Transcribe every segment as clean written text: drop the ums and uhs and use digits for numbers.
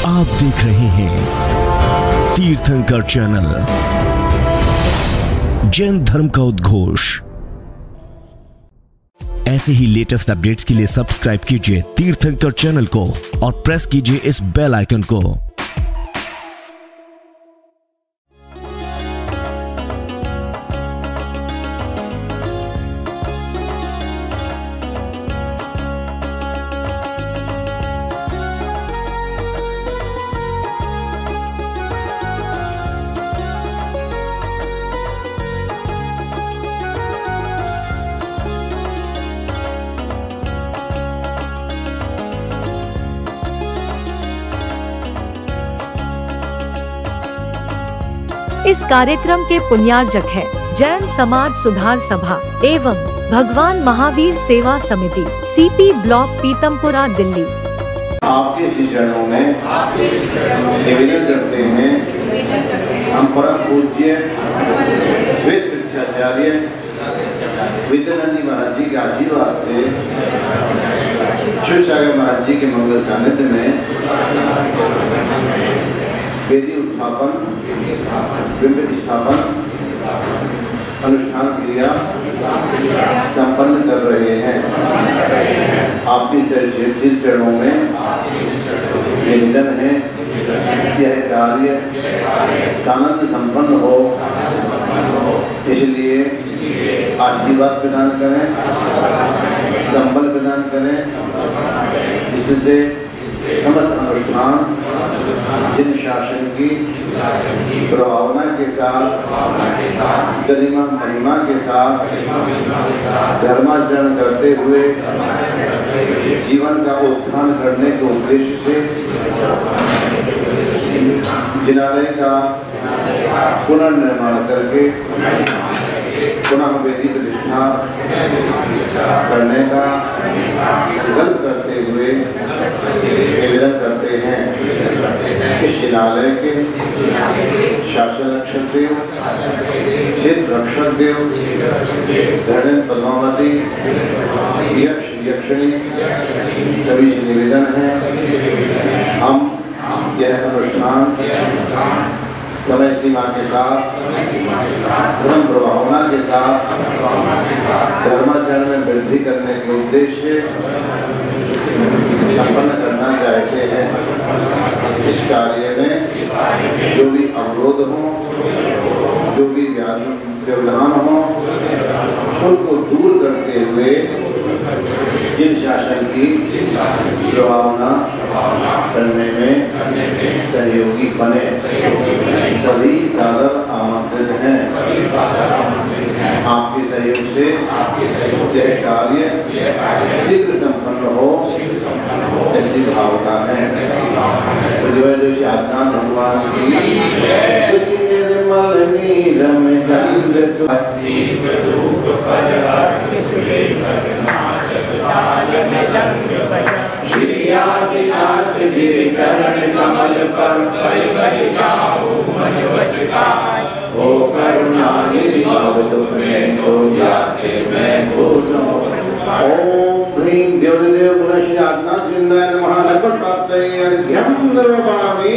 आप देख रहे हैं तीर्थंकर चैनल, जैन धर्म का उद्घोष। ऐसे ही लेटेस्ट अपडेट्स के लिए सब्सक्राइब कीजिए तीर्थंकर चैनल को और प्रेस कीजिए इस बेल आइकन को। इस कार्यक्रम के पुण्यार्जक है जैन समाज सुधार सभा एवं भगवान महावीर सेवा समिति, सीपी ब्लॉक, पीतमपुरा, दिल्ली। आपके चरणों में निवेदन करते हैं हम परम पूज्य श्वेत वृक्षाचार्य विद्यानंद जी महाराज जी के आशीर्वाद से शिवसागर महाराज जी के मंगल सानिध्य में वेदी उत्थापन, बिंब स्थापन अनुष्ठान क्रिया संपन्न कर रहे हैं। आपके श्री चरणों में निवेदन है यह कार्य सानंद संपन्न हो, इसलिए आशीर्वाद प्रदान करें, संबल प्रदान करें, जिससे समस्त अनुष्ठान जिन शासन की प्रभावना के साथ गरिमा महिमा के साथ धर्माचरण करते हुए जीवन का उत्थान करने के उद्देश्य से जिनालय का पुनर्निर्माण करके पुनः वेदी प्रतिष्ठा करने का संकल्प करते हुए निवेदन करते हैं कि शिलालय के शासन रक्षक देव, सिद्ध रक्षक देव, धरणेन्द्र पद्मावती, यक्ष यक्षिणी सभी से निवेदन है हम यह अनुष्ठान समय सीमा के साथ धर्म प्रभावना के साथ धर्माचरण में वृद्धि करने के उद्देश्य संपन्न करना चाहते हैं। इस कार्य में जो भी अवरोध हो, जो भी व्यवधान हो, उनको दूर करते हुए जिन शासन की प्रभावना करने में सहयोगी बने सभी सादर आमंत्रित हैं। आपके सहयोग से यह कार्य शीघ्र संपन्न हो, ऐसी भावना है। जोशी आत्मा भगवान की श्री आदिनाथ जी चरण कमल पर पल जाओ मन वचकाय, ओ करुणा निधि भव दुख में को जाते मैं भूलो। ओम ह्रीं देवदेव पुनः श्री आदिनाथ जिंदाय नमः। नमः प्राप्तये अर्घ्यं दर्पयामि।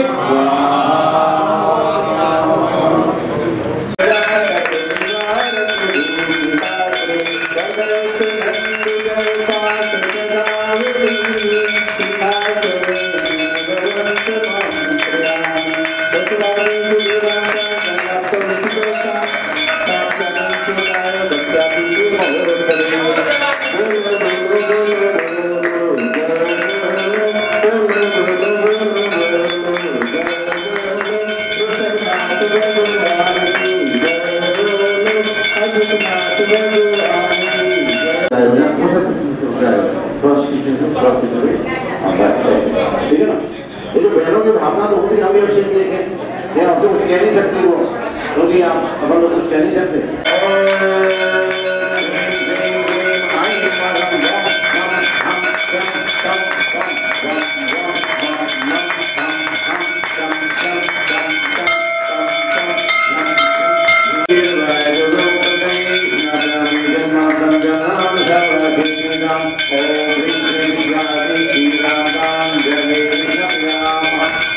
ठीक है ना, ये जो बहनों की भावना तो होती हम भी देखें, ये आपसे कुछ कह नहीं सकते वो, क्योंकि आप अपन लोग कुछ कह नहीं सकते।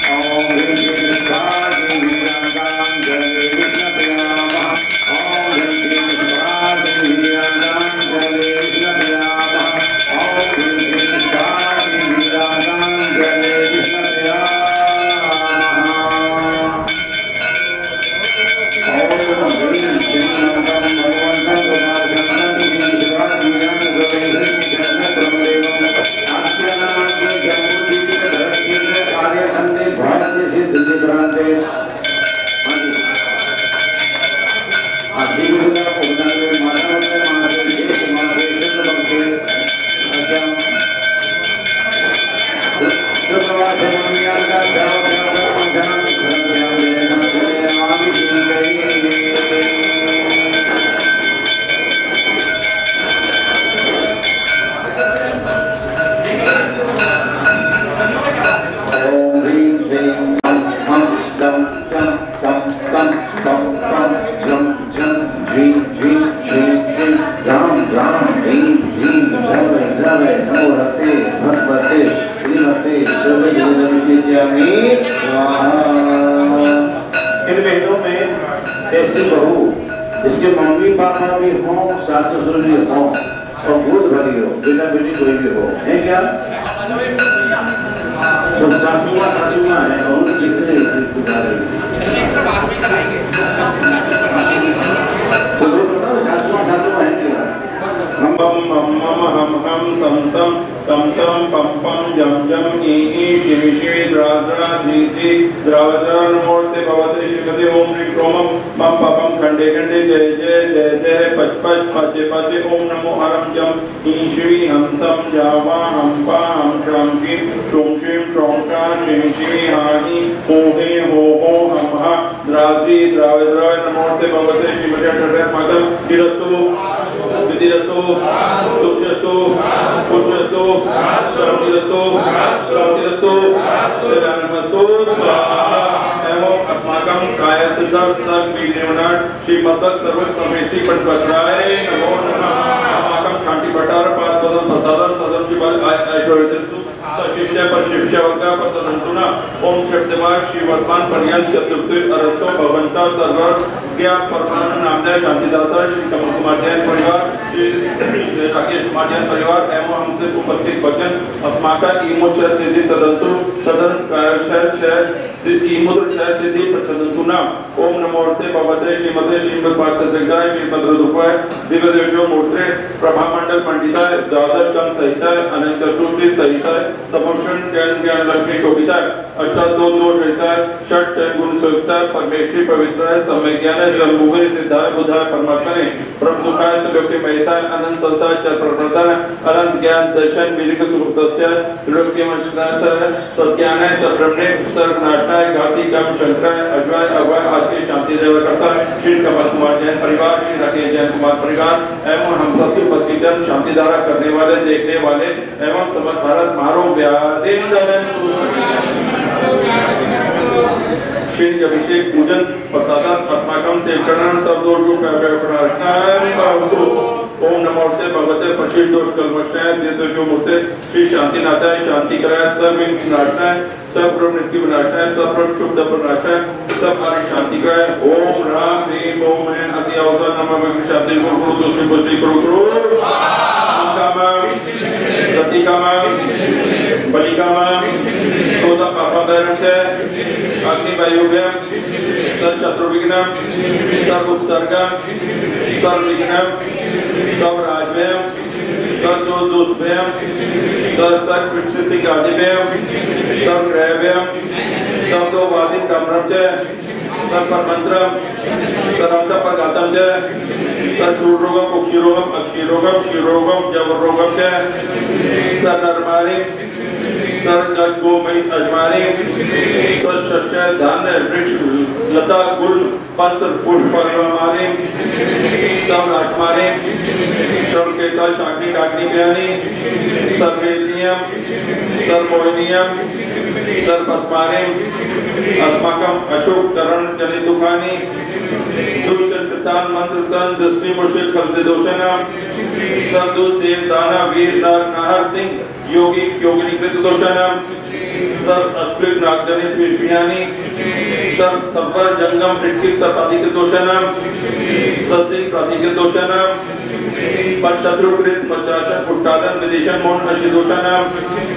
इन वेदों में ऐसी बहू जिसके मम्मी पापा भी हों, सास ससुर भी हों और भूत भरी हो, बेटा बेटी कोई भी हो, है क्या? तो सासू माँ है और उनकी कितने तो लोग बताओ सासू माँ है क्या? हम सम सम तम तम पम पम जम जम ई शिवि शिवि द्राद्रा धीति द्रावद्रा नमोते भवते श्रीमते ओम श्री क्रोमम मम पपम खंडे खंडे जय जय जय जय पच पच पचे पचे ओम नमो हरम जम ई शिवि हम सम जावा हम पा हम श्रम की श्रोम श्रीम श्रोंका शिवि शिवि हानि होहे हो हम हा द्राद्री द्रावद्रा नमोते भवते श्रीमते षट्स्माकं तिरस्तु विधिरस्तु तुष्यस्तु पुष्यस्तु सर्वतिरस्तु सर्वतिरस्तु सर्वनमस्तु स्वाहा एवं अस्माकं काय सिद्ध सर्वविघ्नविनाश श्रीमद्भक्त सर्वसमष्टि पटपत्राय नमो नमः अस्माकं शांति पटार पादपदं प्रसाद सदं शिवाय ऐश्वर्यस्तु शिष्य पर शिष्य वर्गा पर सदंतुना ओम शक्तिमान श्री वर्तमान पर्यंत चतुर्थी अरतो भवंता सर्वर ज्ञा परमान नामदाय शांतिदाता श्री कमल कुमार जैन परिवार श्री राकेश कुमार जैन परिवार एवं हमसे उपस्थित बचन अस्माका ईमो छह सिद्धि सदंतु सदन छह ईमुद्र छह सिद्धि प्रसदंतुना ओम नमोर्ते भगवते श्रीमते श्रीमद पार्षदगाय श्रीमद रुद्रपाय दिव्य देवजो मूर्ते प्रभा मंडल पंडिताय द्वादश कम सहिताय अनंत चतुर्थी सहिताय समर्षण ज्ञान लक्ष्मी शोभिताय अष्टादश दोष सहिताय षट गुण सहिताय परमेश्वरी पवित्राय समय ज्ञान सर्वभूते सिद्धाय बुधाय परमात्मने ब्रह्म सुखाय त्रिलोक्य महिताय अनंत संसार चर प्रप्रदान अनंत ज्ञान दर्शन विलिक सुखदस्य त्रिलोक्य मंचनाय सत्यानाय सब्रह्मणे सर्वनाशाय घाती कम शंकराय अजवाय अवय आदि शांति देव करता श्री कमल कुमार जैन परिवार श्री राकेश जैन कुमार परिवार एवं हम प्रति पतिजन शांति धारा करने वाले देखने वाले एवं समस्त भारत मारो श्री अभिषेक पूजन प्रसादन अस्माकं सेवकरण सब दोषों का प्रार्थना ओम नमो भगवते पच्चीस दोष कल्मषाय देवजो मूर्ते श्री शांतिनाथाय शांति कराय सब विनाशनाय सब प्रवृत्ति विनाशनाय सब शुद्ध प्रनाशनाय सब आर्य शांति कराय ओम राम ह्रीम ओम हैं असी अवसर नमः भगवते शांति गुरु दोषी श्री गुरु प्रतिकामा बलिकामा क्रोध पापादरस्य अग्निवायुव्यं सर्वशत्रुविघ्नं सर्वोत्सर्गं सर्वविघ्नं सर्वराजव्यं सर्वदोषभयं सर्वसर्ववृक्षसिकादिभयं सर्वग्रहभयं सर्वदोवादिं कमरं च सर्वमन्त्रं सर्वन्तपरगातं च सर्वशूलरोगं कुक्षिरोगं अक्षिरोगं क्षीरोगं जवरोगं च सर्वनर्माणि सर्वजगोमयि अजमाने स्वशस्य धान्य वृक्ष लता गुल पत्र पुष्प फलमाने सब नाटमाने सर्वकेता शाग्नि डाग्नि ज्ञानी सर्वेदियम सर्वमोहिनियम सर्वस्माने अस्माकं अशोक करण जनित दुखानि दुर्चरितान मंत्रतान दृष्टि मुश्किल शब्द दोषना सर्वदूत देवदाना वीर नर नाहर सिंह योगी योगिनी कृत दोषना सर्व अस्कृत नागजनित विष्णुयानी सर्व सब्बर जंगम पृथ्वी सर्व अधिक दोषानाम सचिन प्रतिक दोषानाम पर शत्रुकृत पचाचन पुट्टादन विदेशन मौन नशि दोषानाम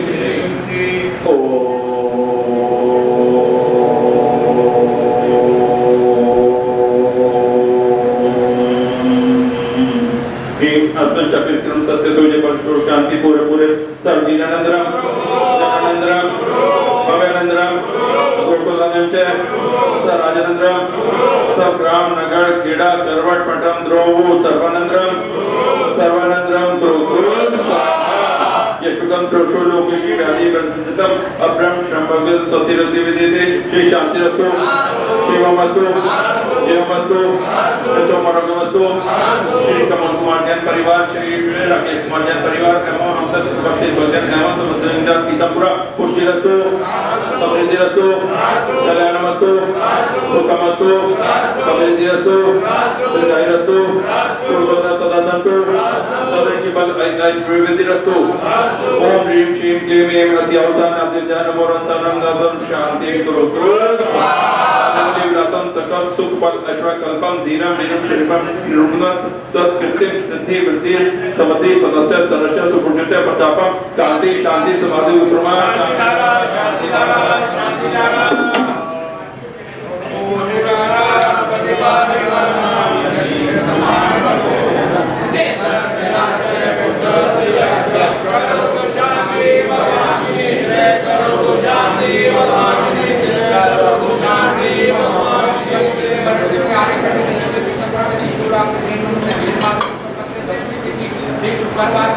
चक्रिक्रम सत्य तुझे परशुर शांति पूरे पूरे सर्वदीनानंदरम आनंदरम भव्यानंदरम गोकुलानंद सराजनंदरम सब राम नगर खेड़ा करवट पटम द्रोव सर्वानंदरम सर्वानंदरम यशुकम त्रोशो लोकेशी व्याधि वर्षितम अब्रह्म श्रमभगत सतिरति विदेते श्री शांति रस्तो शिवमस्तु देवमस्तु तो मरगमस्तु श्री कमल कुमार जैन परिवार श्री राकेश कुमार जैन परिवार एवं हम सब बच्चे भजन एवं समस्त इंद्र पीतमपुरा पुष्टि रस्तो समृद्धि रस्तो कल्याणमस्तु सुखमस्तु समृद्धि रस्तो दीर्घायु रस्तो पूर्वोदय सदा संतो सदृशी बल ऐश्वर्यवृद्धि रस्तो ओम ह्रीं श्रीं क्लीं ऐं रस्यावसान अद्विज्ञानमोरन्तनं गतं शान्तिं कुरु विलासम सकल सुख फल ऐश्वर्यकल्पम धीरम वीरम शिल्पम निर्गुणत तत्कृतिम सिद्धि वृद्धि समति पदस्य तनस्य सुपुण्यस्य प्रतापम कांति शांति समाधि उत्तमा शांति शुक्रवार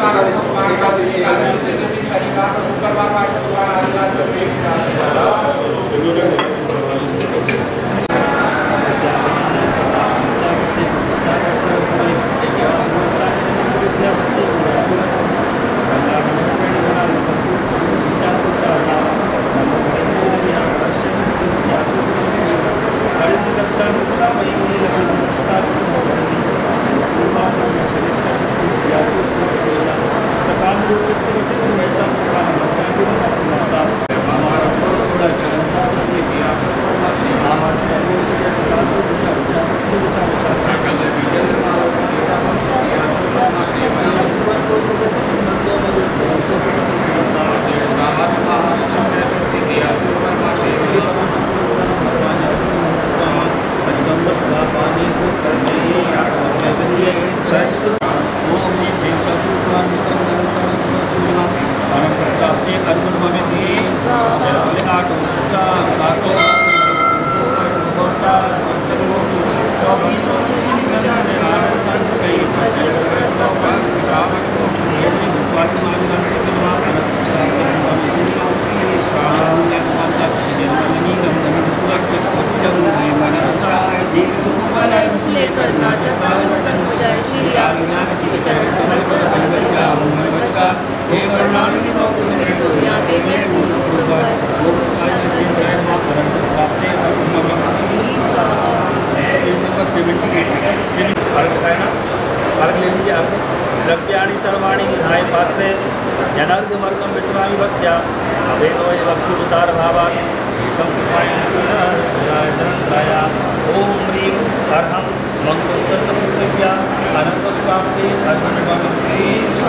द्रव्याणि सर्वाणि विधाय पात्रे जनार्ग मर्गम वितरामि भक्त्या अभेदो भक्ति उदार भावात् ईशं सुखाय नराय ओम ह्रीं अर्हं मंगलोत्तरतमोक्त्या अनंत प्राप्ति अर्हन्नमि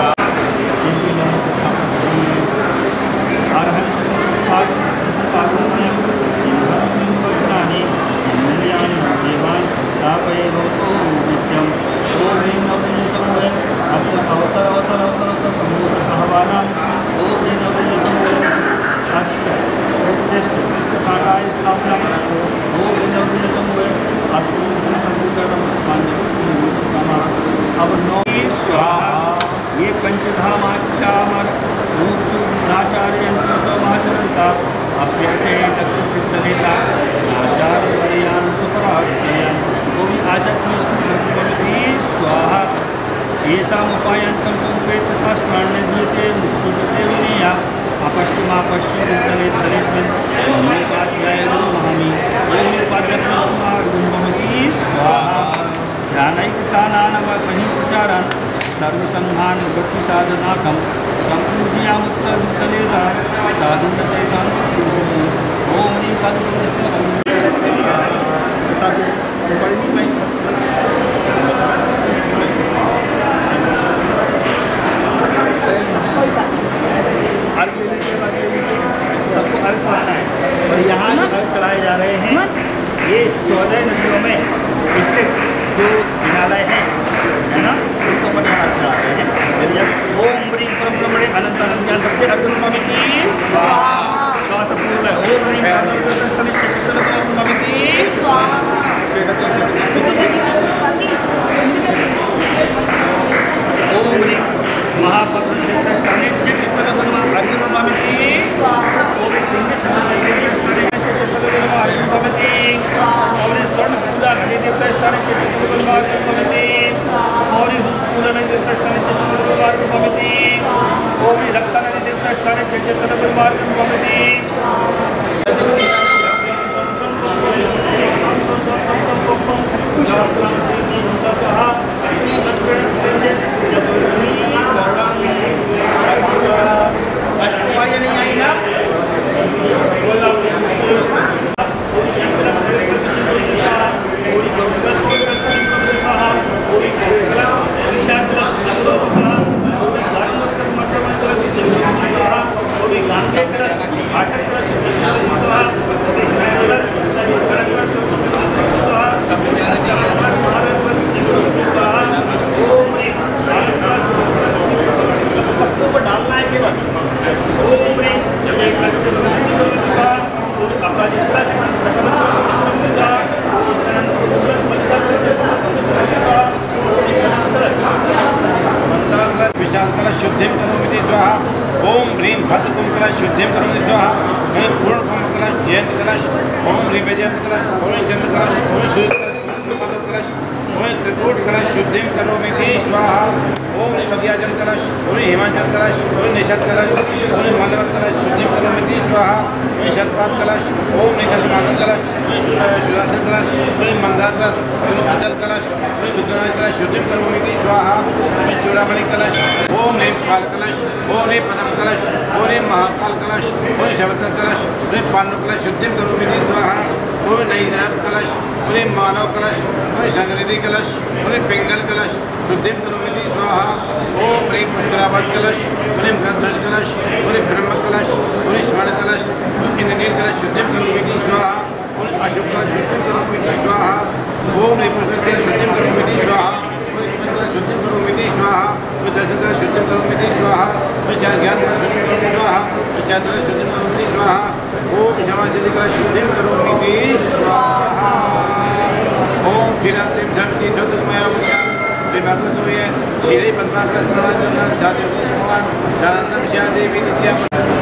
अर्हं सागुण्यं चिन्तामि वचनानि इंद्रियाणि देवान् संस्थापये भवतो नित्यं ओम ह्रीं नमः समूहे अवतर समूह आह्वानां ओम ह्रीं नमः समूहे अत्य काकाय स्थापना ओम ह्रीं नमः समूहे अत्य संपूर्ण पुष्पांजलि अब नौ स्वाहा ये पंचधामाचामर मोक्ष नाचार्य समाचरिता अभ्यर्चय दक्षिण तीर्थनेता आचार्य वरियान सुपराचयन वो भी आचक्निष्ठ स्वाहा येषामुपायन्तं संप्रेत शास्त्राण्य दीयते मुक्तिपते विनया अपश्चिमापश्चिमोत्तरेत्तरेस्मिन् योगोपाध्यायो महमि योगोपाध्यक्षमार्गं भवति स्वाहा ध्यानैकतानानवकहि प्रचारान् सर्वसंहान वृत्ति साधनाकं सम्पूज्यामुत्तरवित्तलेता साधुनशेषान् जा रहे हैं। ये 14 नदियों में स्थित जो हिमालय है ना, उनको पढ़ना अच्छा आता है। जब ओम ब्रीम परम ब्रह्मणे अनंत अनंत ज्ञान सत्य अर्जुन स्वामी की श्वास पूर्ण है। ओम ब्रीम स्तनिश्च चित्तन स्वामी की ओम ब्रीम महापद्म स्तनिश्च चित्तन अर्जुन स्वामी की ओम पिंड स्थाने अर्जुन स्वामी की और स्वर्ण पूजा नदी देवता स्थाने चित्तन अर्जुन स्वामी की और रूप पूजा नदी देवता स्थाने चित्तन अर्जुन स्वामी की ओम रक्त नदी देवता स्थाने चित्तन अर्जुन स्वामी की अष्टमाया नहीं आई ना डालना है केवल विशाल कला शुद्धिं करोमि स्वाहा। ओम ह्रीं भद्रकुम कला शुद्धिं करोमि स्वाहा। ओम पूर्ण कुम कला जयंत कलश। ओम ह्रीं वैजयंत कलश। ओम चंद्र कलश। ओम सूर्य कलश। ओम त्रिकूट कलश शुद्धिं करोमि स्वाहा। ओम विद्याजन कलश। ओम हिमाचल कलश। ओम निषद कलश। ओम मलवत कलश शुद्धिं करोमि स्वाहा। ओम शतपात कलश। ओम निगंधमादन कलश। सुरासन कलश। ओम मंदार कलश। ओम अचल कलश। ओम विद्युनाथ कलश शुद्धिं करोमि स्वाहा। ओम चूड़ामणि कलश। ओम नेपाल कलश। ओम पदम कलश। ओम महाकाल कलश। ओम शवरत्न कलश। ओम पांडु कलश शुद्धिं करोमि स्वाहा। ओम नैनाभ कलश। ओम मानव कलश। ओम संगनिधि कलश। ओम पिंगल कलश शुद्धिं करोमि स्वाहा। ओम ह्रीं पुष्कराभट कलश। ओम ग्रंथध्वज कलश। ओम ब्रह्म कलश। ओम स्वर्ण कलश। ओम इंद्रनील कलश शुद्धिं करोमि स्वाहा। ओम अशुभ कलश शुद्धिं करोमि स्वाहा। ओम पुष्कर शुद्धिं करोमि स्वाहा। शुद्धिं करोमि स्वाहा। दर्शन कलश शुद्धिं करोमि स्वाहा। ज्ञान कलश शुद्धिं करोमि स्वाहा। चात्र शुद्धिं करोमि स्वाहा। ओम क्षमासिद्धि कलश शुद्धिं करोमि स्वाहा। ओम क्षीराब्धिं धरती धुतमया श्री पद्माकर सानंदम श्या देवी नित्या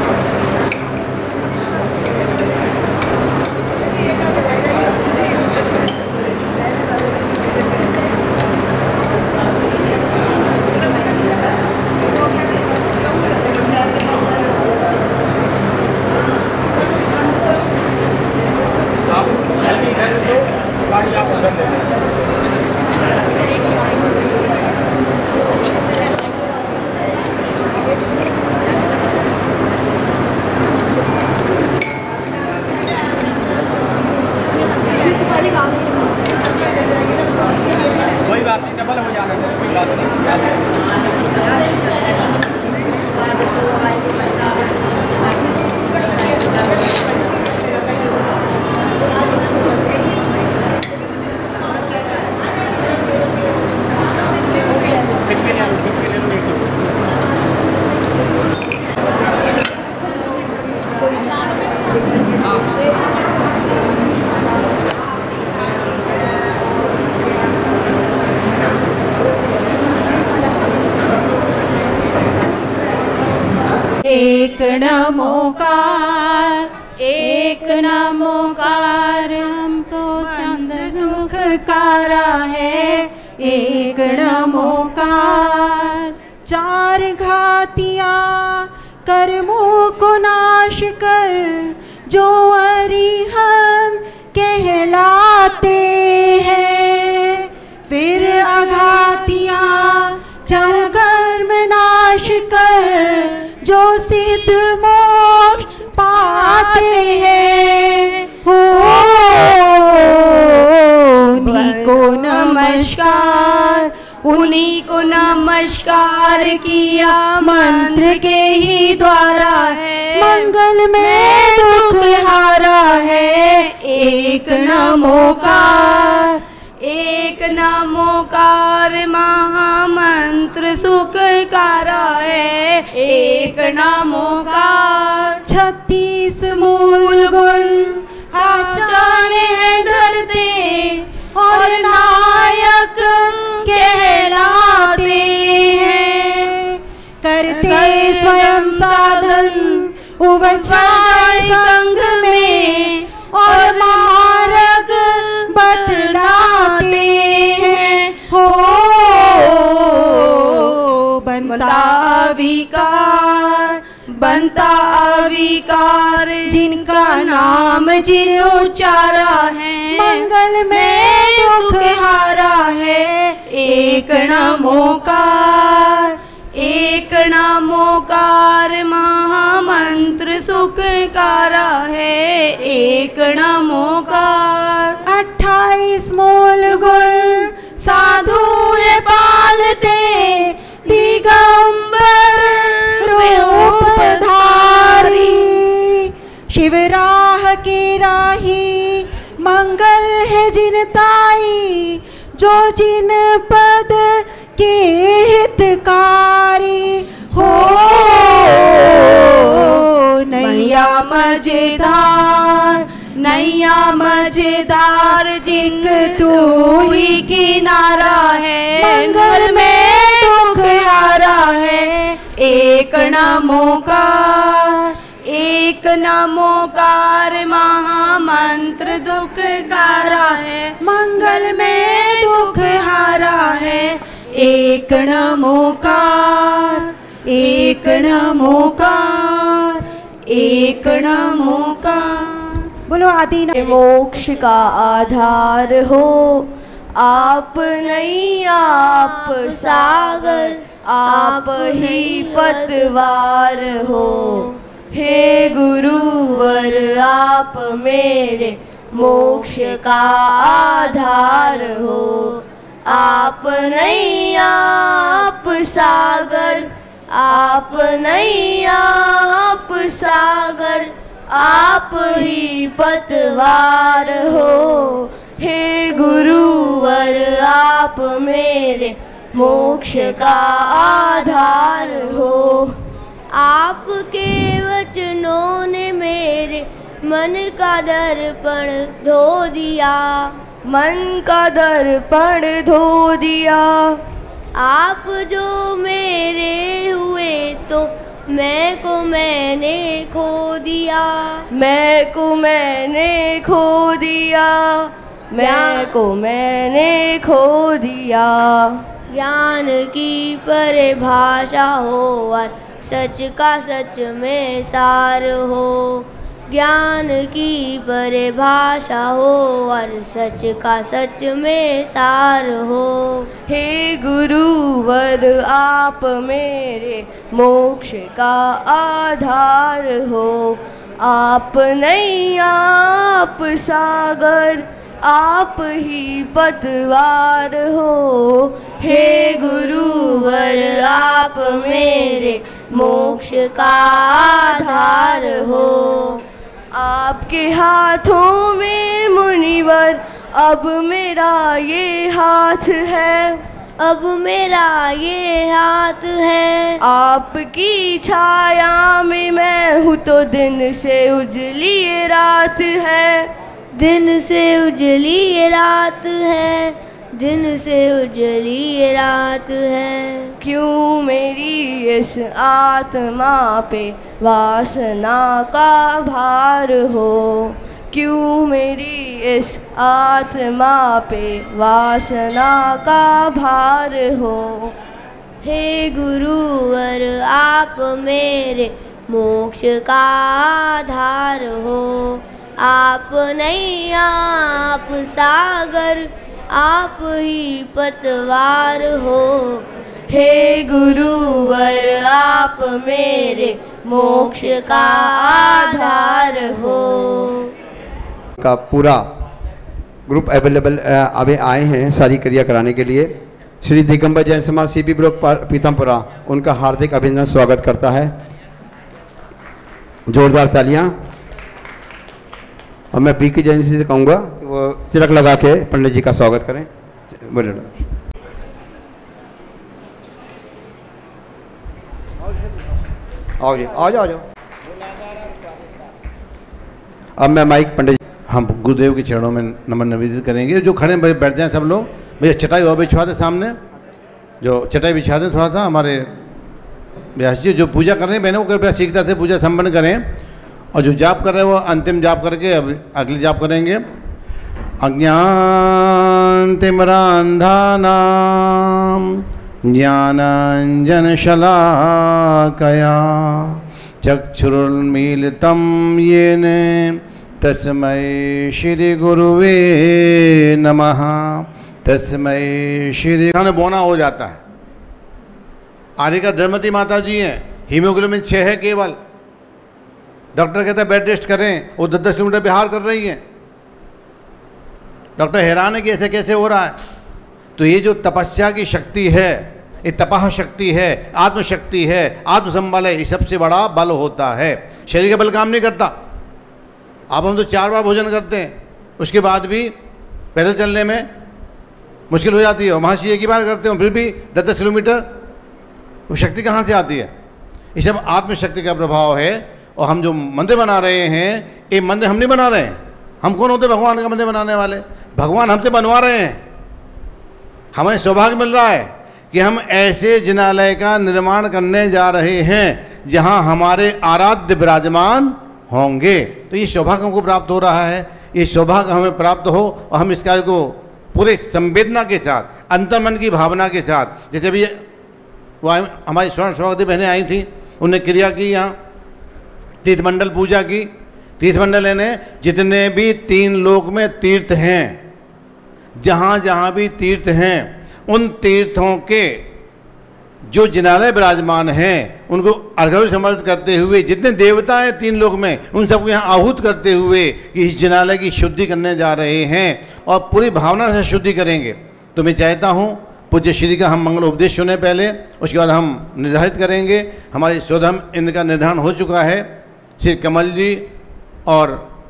एक नमोकार हमको चंद्र सुखकारा है। एक नमोकार चार घातिया कर्मों को नाश कर जो अरिहंत कहलाते हैं। फिर अघातिया कर्म नाश कर जो सिद्ध मोक्ष पाते हैं। हो उन्हीं को नमस्कार, उन्हीं को नमस्कार किया मंत्र के ही द्वारा है। मंगल में दुख हारा है एक नमोकार, एक नमोकार महामंत्र सुखकारा है, एक नमोकार। 36 मूल गुण आचार्य है धरते और नायक कहलाते हैं, करते स्वयं साधन उवचाए संग में और मार्ग बतलाते हैं। हो बनता अविकार जिनका नाम जिन उच्चारा है, मंगल में दुख हारा है। एक नमोकार, एक नमोकार महामंत्र सुखकारा है, एक नमोकार। 28 मूल गुण साधु है पालते, दिगंबर रूप धारी, शिवराह के राही मंगल है जिन ताई, जो जिन पद के हितकारी। हो नैया मजेदार, नैया मजेदार जिंग तू ही किनारा है, मंगल में दुख हारा है। एक नमोकार, एक नमोकार महामंत्र दुखकारा है, मंगल में दुख हारा है। एक नमोकार, एक नमोकार, एक नमोकार। बोलो आदि मोक्ष का आधार हो आप, नहीं आप सागर, आप ही पतवार हो। हे गुरुवर आप मेरे मोक्ष का आधार हो, आप नहीं आप सागर, आप नहीं आप सागर, आप ही पतवार हो। हे गुरुवर आप मेरे मोक्ष का आधार हो। आपके वचनों ने मेरे मन का दर्पण धो दिया, मन का दर्पण धो दिया। आप जो मेरे हुए तो मैं को मैंने खो दिया, मैं को मैंने खो दिया, मैं को मैंने खो दिया। ज्ञान की परिभाषा हो और सच का सच में सार हो, ज्ञान की परिभाषा हो और सच का सच में सार हो। हे गुरुवर आप मेरे मोक्ष का आधार हो, आप नहीं आप सागर, आप ही पतवार हो। हे गुरुवर आप मेरे मोक्ष का आधार हो। आपके हाथों में मुनिवर अब मेरा ये हाथ है, अब मेरा ये हाथ है। आपकी छाया में मैं हूँ तो दिन से उजली ये रात है, दिन से उजली ये रात है, दिन से उजली ये रात है। क्यों मेरी इस आत्मा पे वासना का भार हो, क्यों मेरी इस आत्मा पे वासना का भार हो। हे गुरुवर आप मेरे मोक्ष का आधार हो, आप नहीं आप सागर, आप ही पतवार हो। हे गुरुवर आप मेरे मोक्ष का आधार हो। का पूरा ग्रुप अवेलेबल अभी आए हैं सारी क्रिया कराने के लिए। श्री दिगंबर जैन समाज सीपी ब्लॉक पीतमपुरा उनका हार्दिक अभिनंदन स्वागत करता है। जोरदार तालियां। और मैं बीके जैन से कहूँगा कि वो तिलक लगा के पंडित जी का स्वागत करें। बोले आओ जी, आ जाओ, आ जाओ। अब मैं माइक पंडित जी, हम गुरुदेव के चरणों में नमन निवेदित करेंगे। जो खड़े बैठ जाएं सब लोग। भैया चटाई और बिछवा दें सामने, जो चटाई बिछा दें थोड़ा सा। हमारे व्यास जी जो पूजा कर रहे हैं बहनों को कृपया सीखता से पूजा संपन्न करें, और जो जाप कर रहे हैं वो अंतिम जाप करके अब अगली जाप करेंगे। अज्ञानतिमिरान्धानां ज्ञानाञ्जनशलाकया चक्षुरुन्मीलितं येन तस्मै श्री गुरुवे नमः। तस्मै श्री बोना हो जाता है। आरिका धर्मती माता जी हैं, हीमोग्लोबिन 6 है केवल। डॉक्टर कहता है बेड रेस्ट करें, वो 10-10 किलोमीटर बिहार कर रही हैं। डॉक्टर हैरान है कि ऐसे कैसे हो रहा है। तो ये जो तपस्या की शक्ति है, ये तपह शक्ति है, आत्मशक्ति है, आत्मसंबल है, ये सबसे बड़ा बल होता है। शरीर का बल काम नहीं करता। अब हम तो 4 बार भोजन करते हैं, उसके बाद भी पैदल चलने में मुश्किल हो जाती है। महाशी एक ही बार करते हो, फिर भी 10-10 किलोमीटर, वो शक्ति कहाँ से आती है? ये सब आत्मशक्ति का प्रभाव है। और हम जो मंदिर बना रहे हैं, ये मंदिर हम नहीं बना रहे हैं। हम कौन होते भगवान का मंदिर बनाने वाले? भगवान हमसे बनवा रहे हैं। हमें सौभाग्य मिल रहा है कि हम ऐसे जिनालय का निर्माण करने जा रहे हैं जहां हमारे आराध्य विराजमान होंगे। तो ये सौभाग्य हमको प्राप्त हो रहा है। ये सौभाग्य हमें प्राप्त हो और हम इस कार्य को पूरे संवेदना के साथ, अंतर्मन की भावना के साथ, जैसे भी वो हमारी स्वर्ण सौभाग्यवती बहनें आई थी, उन्होंने क्रिया की, यहाँ तीर्थमंडल पूजा की। तीर्थमंडल यानी जितने भी 3 लोक में तीर्थ हैं, जहाँ जहाँ भी तीर्थ हैं, उन तीर्थों के जो जिनालय विराजमान हैं उनको अर्घ्य समर्पित करते हुए, जितने देवता हैं 3 लोक में, उन सबको यहाँ आहूत करते हुए कि इस जिनालय की शुद्धि करने जा रहे हैं और पूरी भावना से शुद्धि करेंगे। तो मैं चाहता हूँ पूज्य श्री का हम मंगल उपदेश सुने पहले, उसके बाद हम निर्धारित करेंगे। हमारे स्वधर्म इनका निर्धारण हो चुका है। श्री कमल जी और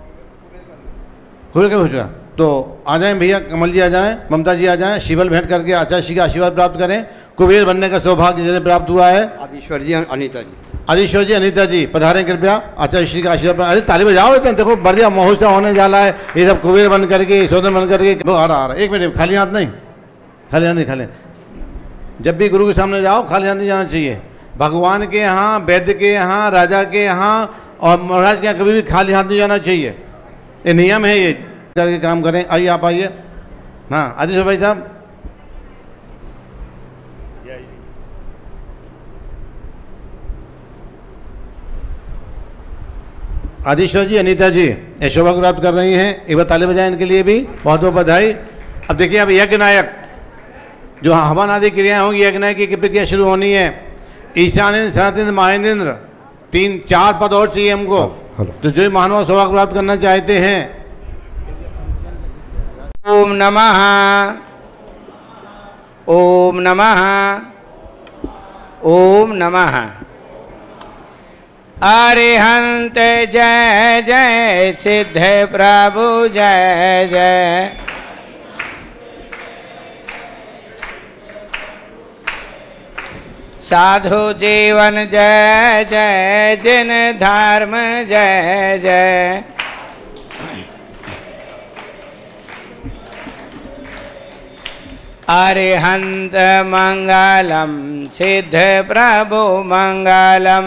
कुबेर का हो चुका, तो आ जाएं भैया, कमल जी आ जाएं, ममता जी आ जाएं, शिवल भेंट करके आचार्य श्री का आशीर्वाद प्राप्त करें। कुबेर बनने का सौभाग्य जिन्हें प्राप्त हुआ है। आदिश्वर जी, अनीता जी, आदिश्वर जी, अनीता जी पधारें कृपया, आचार्य श्री का आशीर्वाद। अरे ताली बजाओ, इतना देखो बढ़िया महोत्सव होने जा रहा है। ये सब कुबेर बन करके, शोधन बन करके आ रहा। एक मिनट, खाली हाथ नहीं, खाली हाथ नहीं, खाली। जब भी गुरु के सामने जाओ खाली हाथ नहीं जाना चाहिए। भगवान के यहाँ, वैद्य के यहाँ, राजा के यहाँ और महाराज के यहाँ कभी भी खाली हाथ नहीं जाना चाहिए। ये नियम है, ये करके काम करें। आइए, आप आइए। हाँ आदिश्वर भाई साहब, आदिश्वर जी, अनीता जी ये शोभा प्राप्त कर रही हैं। एक बार ताली बजाएं इनके लिए भी, बहुत बहुत बधाई। अब देखिए, अब यज्ञ नायक जो हवन आदि क्रियाएं होंगी, यज्ञ नायक की प्रक्रिया शुरू होनी है। ईशानेन्द्र, सनातन, महेंद्र, 3-4 पद और चाहिए हमको। तो जो महानुभाव सौभाग्य प्राप्त करना चाहते हैं, ओम नमः, ओम नमः, ओम नमः। अरिहंत जय जय, सिद्ध प्रभु जय जय। साधु जीवन जय जय, जिन धर्म जय जय। अरिहंत मंगलम, सिद्ध प्रभु मंगलम।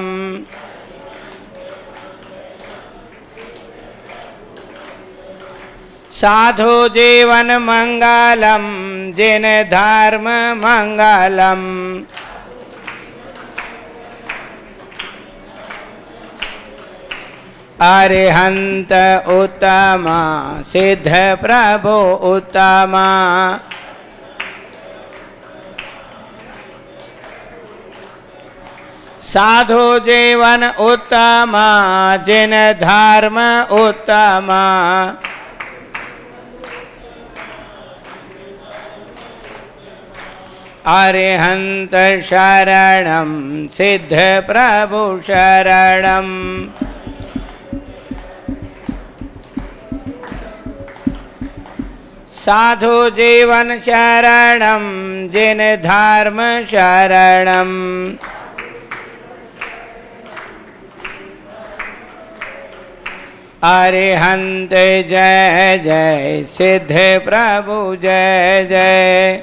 साधु जीवन मंगलम, जिन धर्म मंगलम। अरिहंत उत्तम, सिद्ध प्रभु उत्तम। साधु जीवन उत्तम, जिन धर्म उत्तम। अरिहंत शरणम, सिद्ध प्रभु शरणम। साधु जीवन शरणम जिन धर्म शरणम। अरिहंत जय जय, सिद्ध प्रभु जय जय।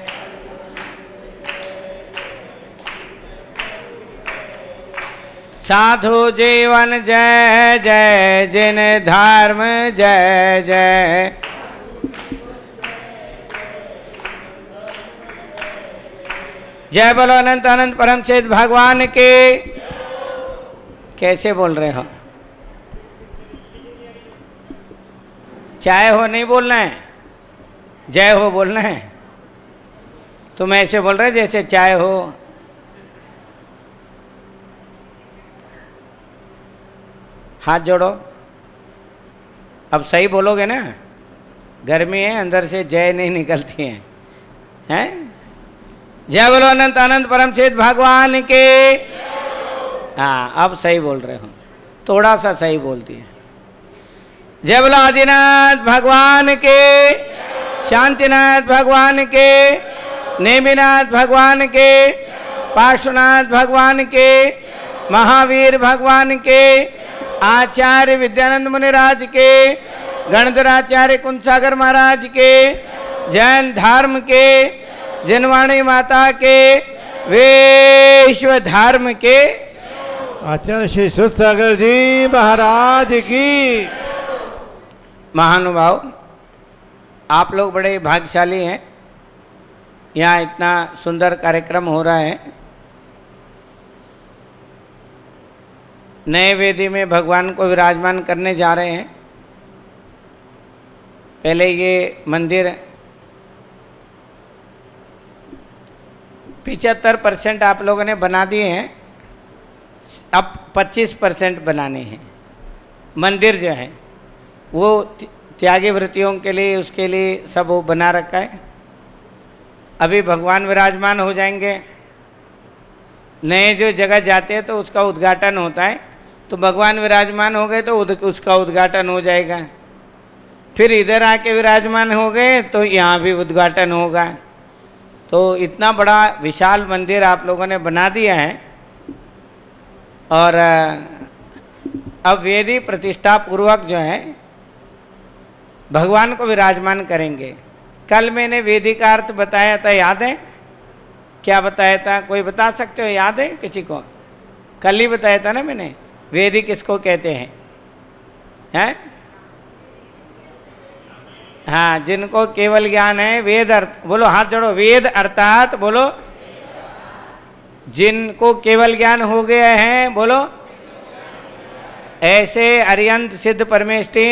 साधु जीवन जय जय, जिन धर्म जय जय। जय बोलो अनंत अनंत परम सिद्ध भगवान के। कैसे बोल रहे हो? चाहे हो नहीं बोलना है, जय हो बोलना है। तुम ऐसे बोल रहे जैसे चाहे हो। हाथ जोड़ो। अब सही बोलोगे ना? गर्मी है, अंदर से जय नहीं निकलती है, हैं? जय बोलो अनंत अनंत परम सिद्ध भगवान के। हाँ, अब सही बोल रहे हो, थोड़ा सा सही बोलती है। जय बोलो आदिनाथ भगवान के, शांतिनाथ भगवान के, नेमिनाथ भगवान के, पार्श्वनाथ भगवान के, महावीर भगवान के, आचार्य विद्यानंद मुनिराज के, गणधराचार्य कुंसागर महाराज के, जैन धर्म के, जनवाणी माता के, विश्व धर्म के आचार्य श्री सुरसागर जी महाराज की। महानुभाव, आप लोग बड़े भाग्यशाली हैं। यहाँ इतना सुंदर कार्यक्रम हो रहा है। नए वेदी में भगवान को विराजमान करने जा रहे हैं। पहले ये मंदिर 75% आप लोगों ने बना दिए हैं, अब 25% बनाने हैं। मंदिर जो है वो त्यागी वृत्तियों के लिए, उसके लिए सब वो बना रखा है। अभी भगवान विराजमान हो जाएंगे। नए जो जगह जाते हैं तो उसका उद्घाटन होता है, तो भगवान विराजमान हो गए तो उसका उद्घाटन हो जाएगा। फिर इधर आके विराजमान हो गए तो यहाँ भी उद्घाटन होगा। तो इतना बड़ा विशाल मंदिर आप लोगों ने बना दिया है। और अब वेदी प्रतिष्ठा पूर्वक जो है भगवान को विराजमान करेंगे। कल मैंने वेदी का अर्थ बताया था, याद है? क्या बताया था? कोई बता सकते हो? याद है किसी को? कल ही बताया था ना मैंने। वेदी किसको कहते हैं? हैं? हाँ, जिनको केवल ज्ञान है। वेद अर्थ बोलो, हाथ जोड़ो। वेद अर्थात बोलो, जिनको केवल ज्ञान हो गया है बोलो, ऐसे अरियंत सिद्ध परमेष्ठी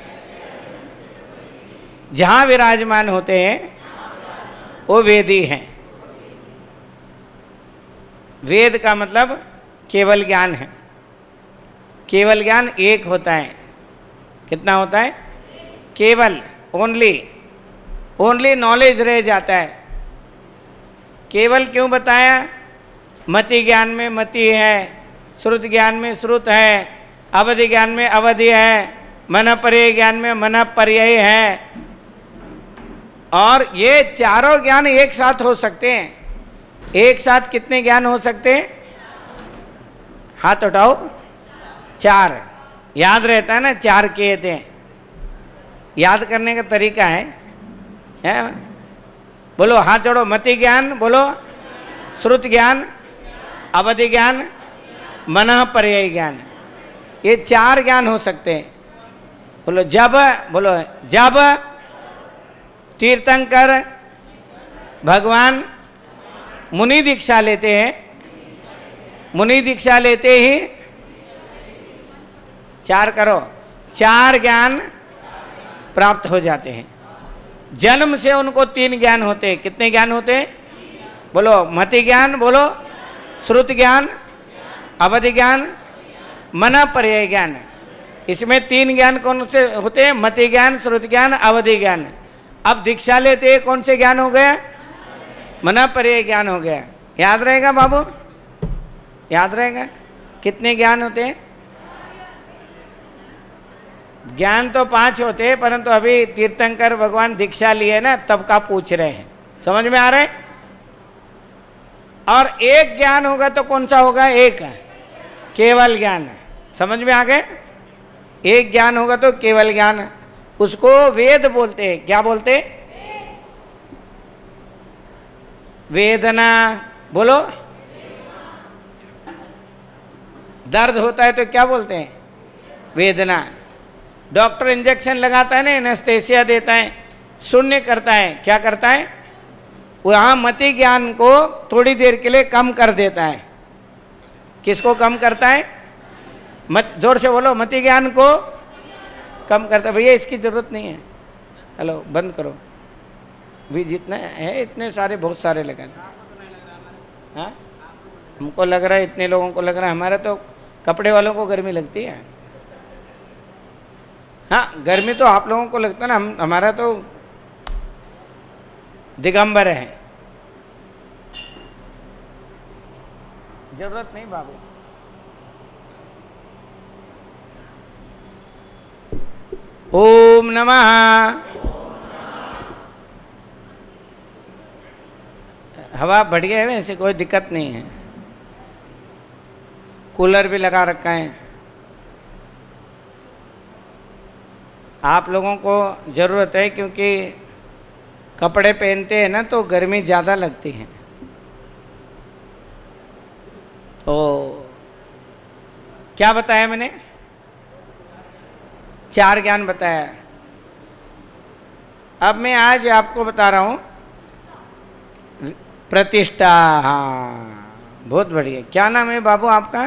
जहाँ विराजमान होते हैं वो वेदी हैं। वेद का मतलब केवल ज्ञान है। केवल ज्ञान एक होता है। कितना होता है? केवल, ओनली नॉलेज रह जाता है। केवल क्यों बताया? मति ज्ञान में मति है, श्रुत ज्ञान में श्रुत है, अवधि ज्ञान में अवधि है, मन पर्याय ज्ञान में मन पर्याय है। और ये चारों ज्ञान एक साथ हो सकते हैं। एक साथ कितने ज्ञान हो सकते हैं? हाथ उठाओ। 4 याद रहता है ना? 4 किए थे। याद करने का तरीका है? बोलो, हाथ जोड़ो। मति ज्ञान बोलो, श्रुत ज्ञान, अवधि ज्ञान, मन पर्याय ज्ञान। ये 4 ज्ञान हो सकते हैं। बोलो जब तीर्थंकर भगवान मुनि दीक्षा लेते हैं, मुनि दीक्षा लेते ही 4 करो, 4 ज्ञान प्राप्त हो जाते हैं। जन्म से उनको 3 ज्ञान होते हैं। कितने ज्ञान होते हैं? बोलो, मति ज्ञान बोलो, श्रुत ज्ञान, अवधि ज्ञान, मन पर्याय ज्ञान। इसमें 3 ज्ञान कौन से होते हैं? मति ज्ञान, श्रुत ज्ञान, अवधि ज्ञान। अब दीक्षा लेते हैं, कौन से ज्ञान हो गया? मन पर्याय ज्ञान हो गया। याद रहेगा बाबू? याद रहेगा? कितने ज्ञान होते हैं? ज्ञान तो 5 होते हैं, परंतु अभी तीर्थंकर भगवान दीक्षा लिए ना तब का पूछ रहे हैं। समझ में आ रहा है? और एक ज्ञान होगा तो कौन सा होगा? एक केवल ज्ञान। समझ में आ गए? एक ज्ञान होगा तो केवल ज्ञान, उसको वेद बोलते हैं। क्या बोलते हैं? वेदना। बोलो। दर्द होता है तो क्या बोलते हैं? वेदना। डॉक्टर इंजेक्शन लगाता है ना, एनेस्थेसिया देता है, शून्य करता है। क्या करता है? वहाँ मति ज्ञान को थोड़ी देर के लिए कम कर देता है। किसको कम करता है? जोर से बोलो। मति ज्ञान को कम करता है। भैया इसकी ज़रूरत नहीं है। हेलो, बंद करो। भी जितने है इतने सारे, बहुत सारे लगा। हाँ, हमको लग रहा है, इतने लोगों को लग रहा है। हमारा तो कपड़े वालों को गर्मी लगती है। हाँ, गर्मी तो आप लोगों को लगता है ना, हमारा तो दिगंबर है। जरूरत नहीं बाबू। ओम नमः। हवा बढ़ गया है, वैसे कोई दिक्कत नहीं है। कूलर भी लगा रखा है। आप लोगों को ज़रूरत है, क्योंकि कपड़े पहनते हैं ना तो गर्मी ज़्यादा लगती है। तो क्या बताया मैंने? 4 ज्ञान बताया। अब मैं आज आपको बता रहा हूँ प्रतिष्ठा। हाँ, बहुत बढ़िया। क्या नाम है बाबू आपका?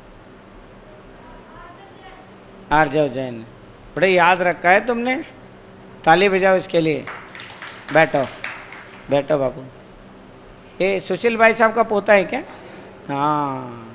आर्जव जैन। बड़े याद रखा है तुमने। ताली बजाओ इसके लिए। बैठो बैठो बाबू। ये सुशील भाई साहब का पोता है क्या? हाँ,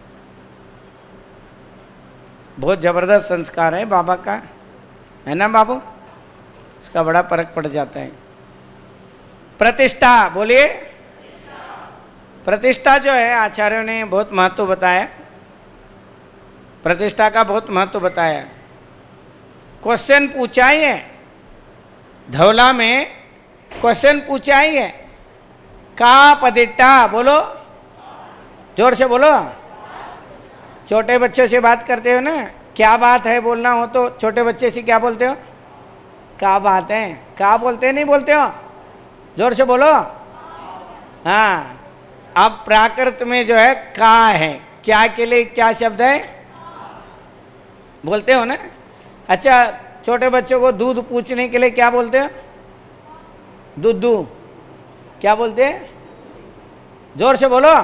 बहुत ज़बरदस्त संस्कार है बाबा का, है ना बाबू? इसका बड़ा फर्क पड़ जाता है। प्रतिष्ठा बोलिए। प्रतिष्ठा जो है, आचार्यों ने बहुत महत्व बताया। प्रतिष्ठा का बहुत महत्व बताया। क्वेश्चन पूछा ही है, धौला में क्वेश्चन पूछा ही है। का पदिट्टा। बोलो, जोर से बोलो। छोटे बच्चों से बात करते हो ना, क्या बात है बोलना हो तो छोटे बच्चे से क्या बोलते हो? क्या बात है। क्या बोलते नहीं बोलते हो? जोर से बोलो। हाँ, अब प्राकृत में जो है का है, क्या के लिए क्या शब्द है? बोलते हो ना। अच्छा, छोटे बच्चों को दूध पूछने के लिए क्या बोलते हो? दुद्धू। क्या बोलते हैं? जोर से बोलो।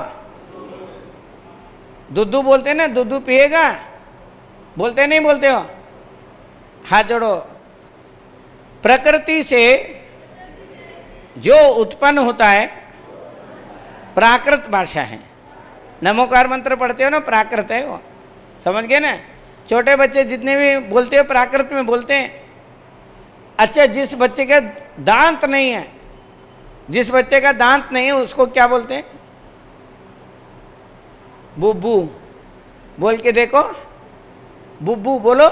दुद्धू बोलते हैं ना, दुद्धू पिएगा। बोलते नहीं बोलते हो? हाथ जोड़ो। प्रकृति से जो उत्पन्न होता है प्राकृत भाषा है। नमोकार मंत्र पढ़ते हो ना, प्राकृत है वो। समझ गए ना? छोटे बच्चे जितने भी बोलते हो प्राकृत में बोलते हैं। अच्छा, जिस बच्चे का दांत नहीं है, जिस बच्चे का दांत नहीं है उसको क्या बोलते हैं? बुब्बू। बोल के देखो, बुब्बू बोलो।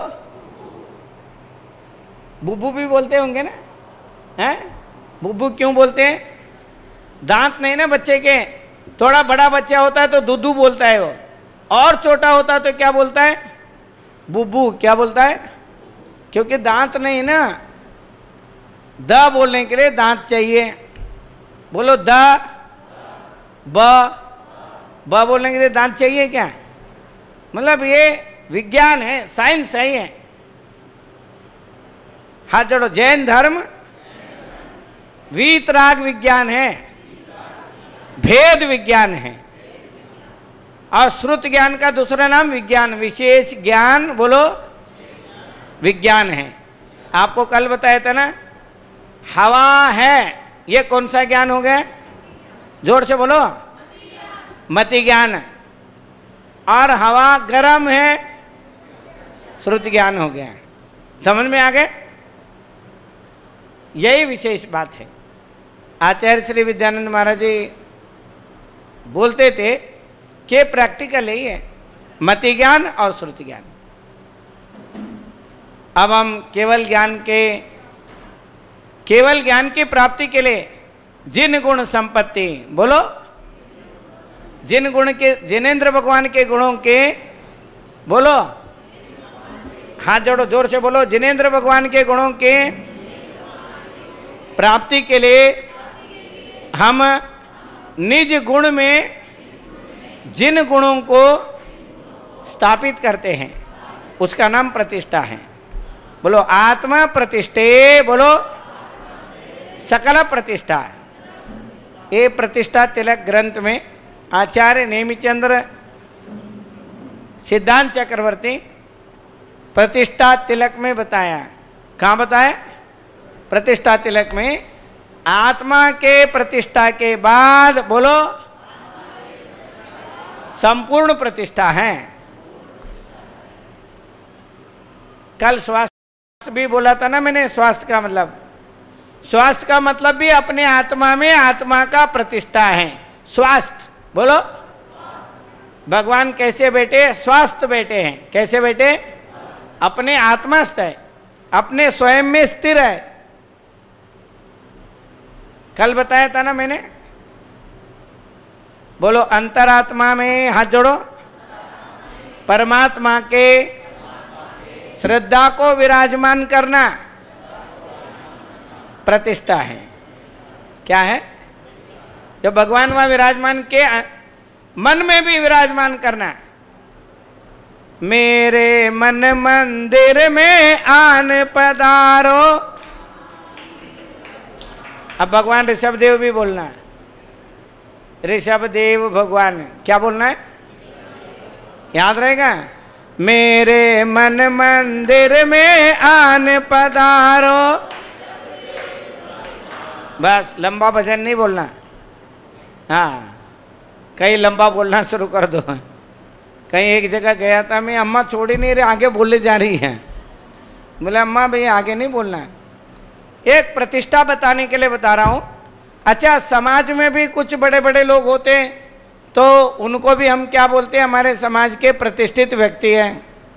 बुब्बू भी बोलते होंगे ना? हैं? बुब्बू क्यों बोलते हैं? दांत नहीं ना बच्चे के। थोड़ा बड़ा बच्चा होता है तो दुद्धू बोलता है वो, और छोटा होता है तो क्या बोलता है? बुब्बू। क्या बोलता है? क्योंकि दांत नहीं ना। द बोलने के लिए दांत चाहिए। बोलो द। ब बोलने के लिए दांत चाहिए क्या? मतलब ये विज्ञान है, साइंस है ये। हाथ जोड़ो। जैन धर्म वीतराग विज्ञान है, भेद विज्ञान है। और श्रुत ज्ञान का दूसरा नाम विज्ञान, विशेष ज्ञान बोलो विज्ञान है। आपको कल बताया था ना, हवा है, ये कौन सा ज्ञान हो गया? जोर से बोलो। मति ज्ञान। और हवा गर्म है, श्रुत ज्ञान हो गया। समझ में आ गए? यही विशेष बात है। आचार्य श्री विद्यानंद महाराज जी बोलते थे कि प्रैक्टिकल यही है, मति ज्ञान और श्रुति ज्ञान। अब हम केवल ज्ञान की प्राप्ति के लिए जिन गुण संपत्ति, बोलो, जिन गुण के, जिनेंद्र भगवान के गुणों के, बोलो, हाथ जोड़ो जोर से बोलो, जिनेंद्र भगवान के गुणों के प्राप्ति के लिए हम निज गुण में जिन गुणों को स्थापित करते हैं उसका नाम प्रतिष्ठा है। बोलो आत्मा प्रतिष्ठे, बोलो सकल प्रतिष्ठा। ये प्रतिष्ठा तिलक ग्रंथ में आचार्य नेमिचंद्र सिद्धांत चक्रवर्ती प्रतिष्ठा तिलक में बताया। कहाँ बताया? प्रतिष्ठा तिलक में आत्मा के प्रतिष्ठा के बाद, बोलो, संपूर्ण प्रतिष्ठा है। कल स्वास्थ्य भी बोला था ना मैंने। स्वास्थ्य का मतलब भी अपने आत्मा में आत्मा का प्रतिष्ठा है। स्वास्थ्य, बोलो, भगवान कैसे बैठे? स्वस्थ बैठे हैं। कैसे बैठे? अपने आत्मास्थ है, अपने स्वयं में स्थिर है। कल बताया था ना मैंने। बोलो अंतरात्मा में, हाथ जोड़ो, परमात्मा के श्रद्धा को विराजमान करना प्रतिष्ठा है। क्या है? जब भगवान वहां विराजमान के मन में भी विराजमान करना। मेरे मन मंदिर में आन पधारो। अब भगवान ऋषभदेव भी बोलना है। ऋषभदेव भगवान क्या बोलना है? याद रहेगा? मेरे मन मंदिर में आन पधारो। बस लंबा भजन नहीं बोलना। हाँ, कहीं लंबा बोलना शुरू कर दो। कहीं एक जगह गया था मैं, अम्मा छोड़ ही नहीं रही, आगे बोले जा रही है। बोले अम्मा भैया आगे नहीं बोलना है। एक प्रतिष्ठा बताने के लिए बता रहा हूँ। अच्छा, समाज में भी कुछ बड़े बड़े लोग होते हैं तो उनको भी हम क्या बोलते हैं? हमारे समाज के प्रतिष्ठित व्यक्ति हैं।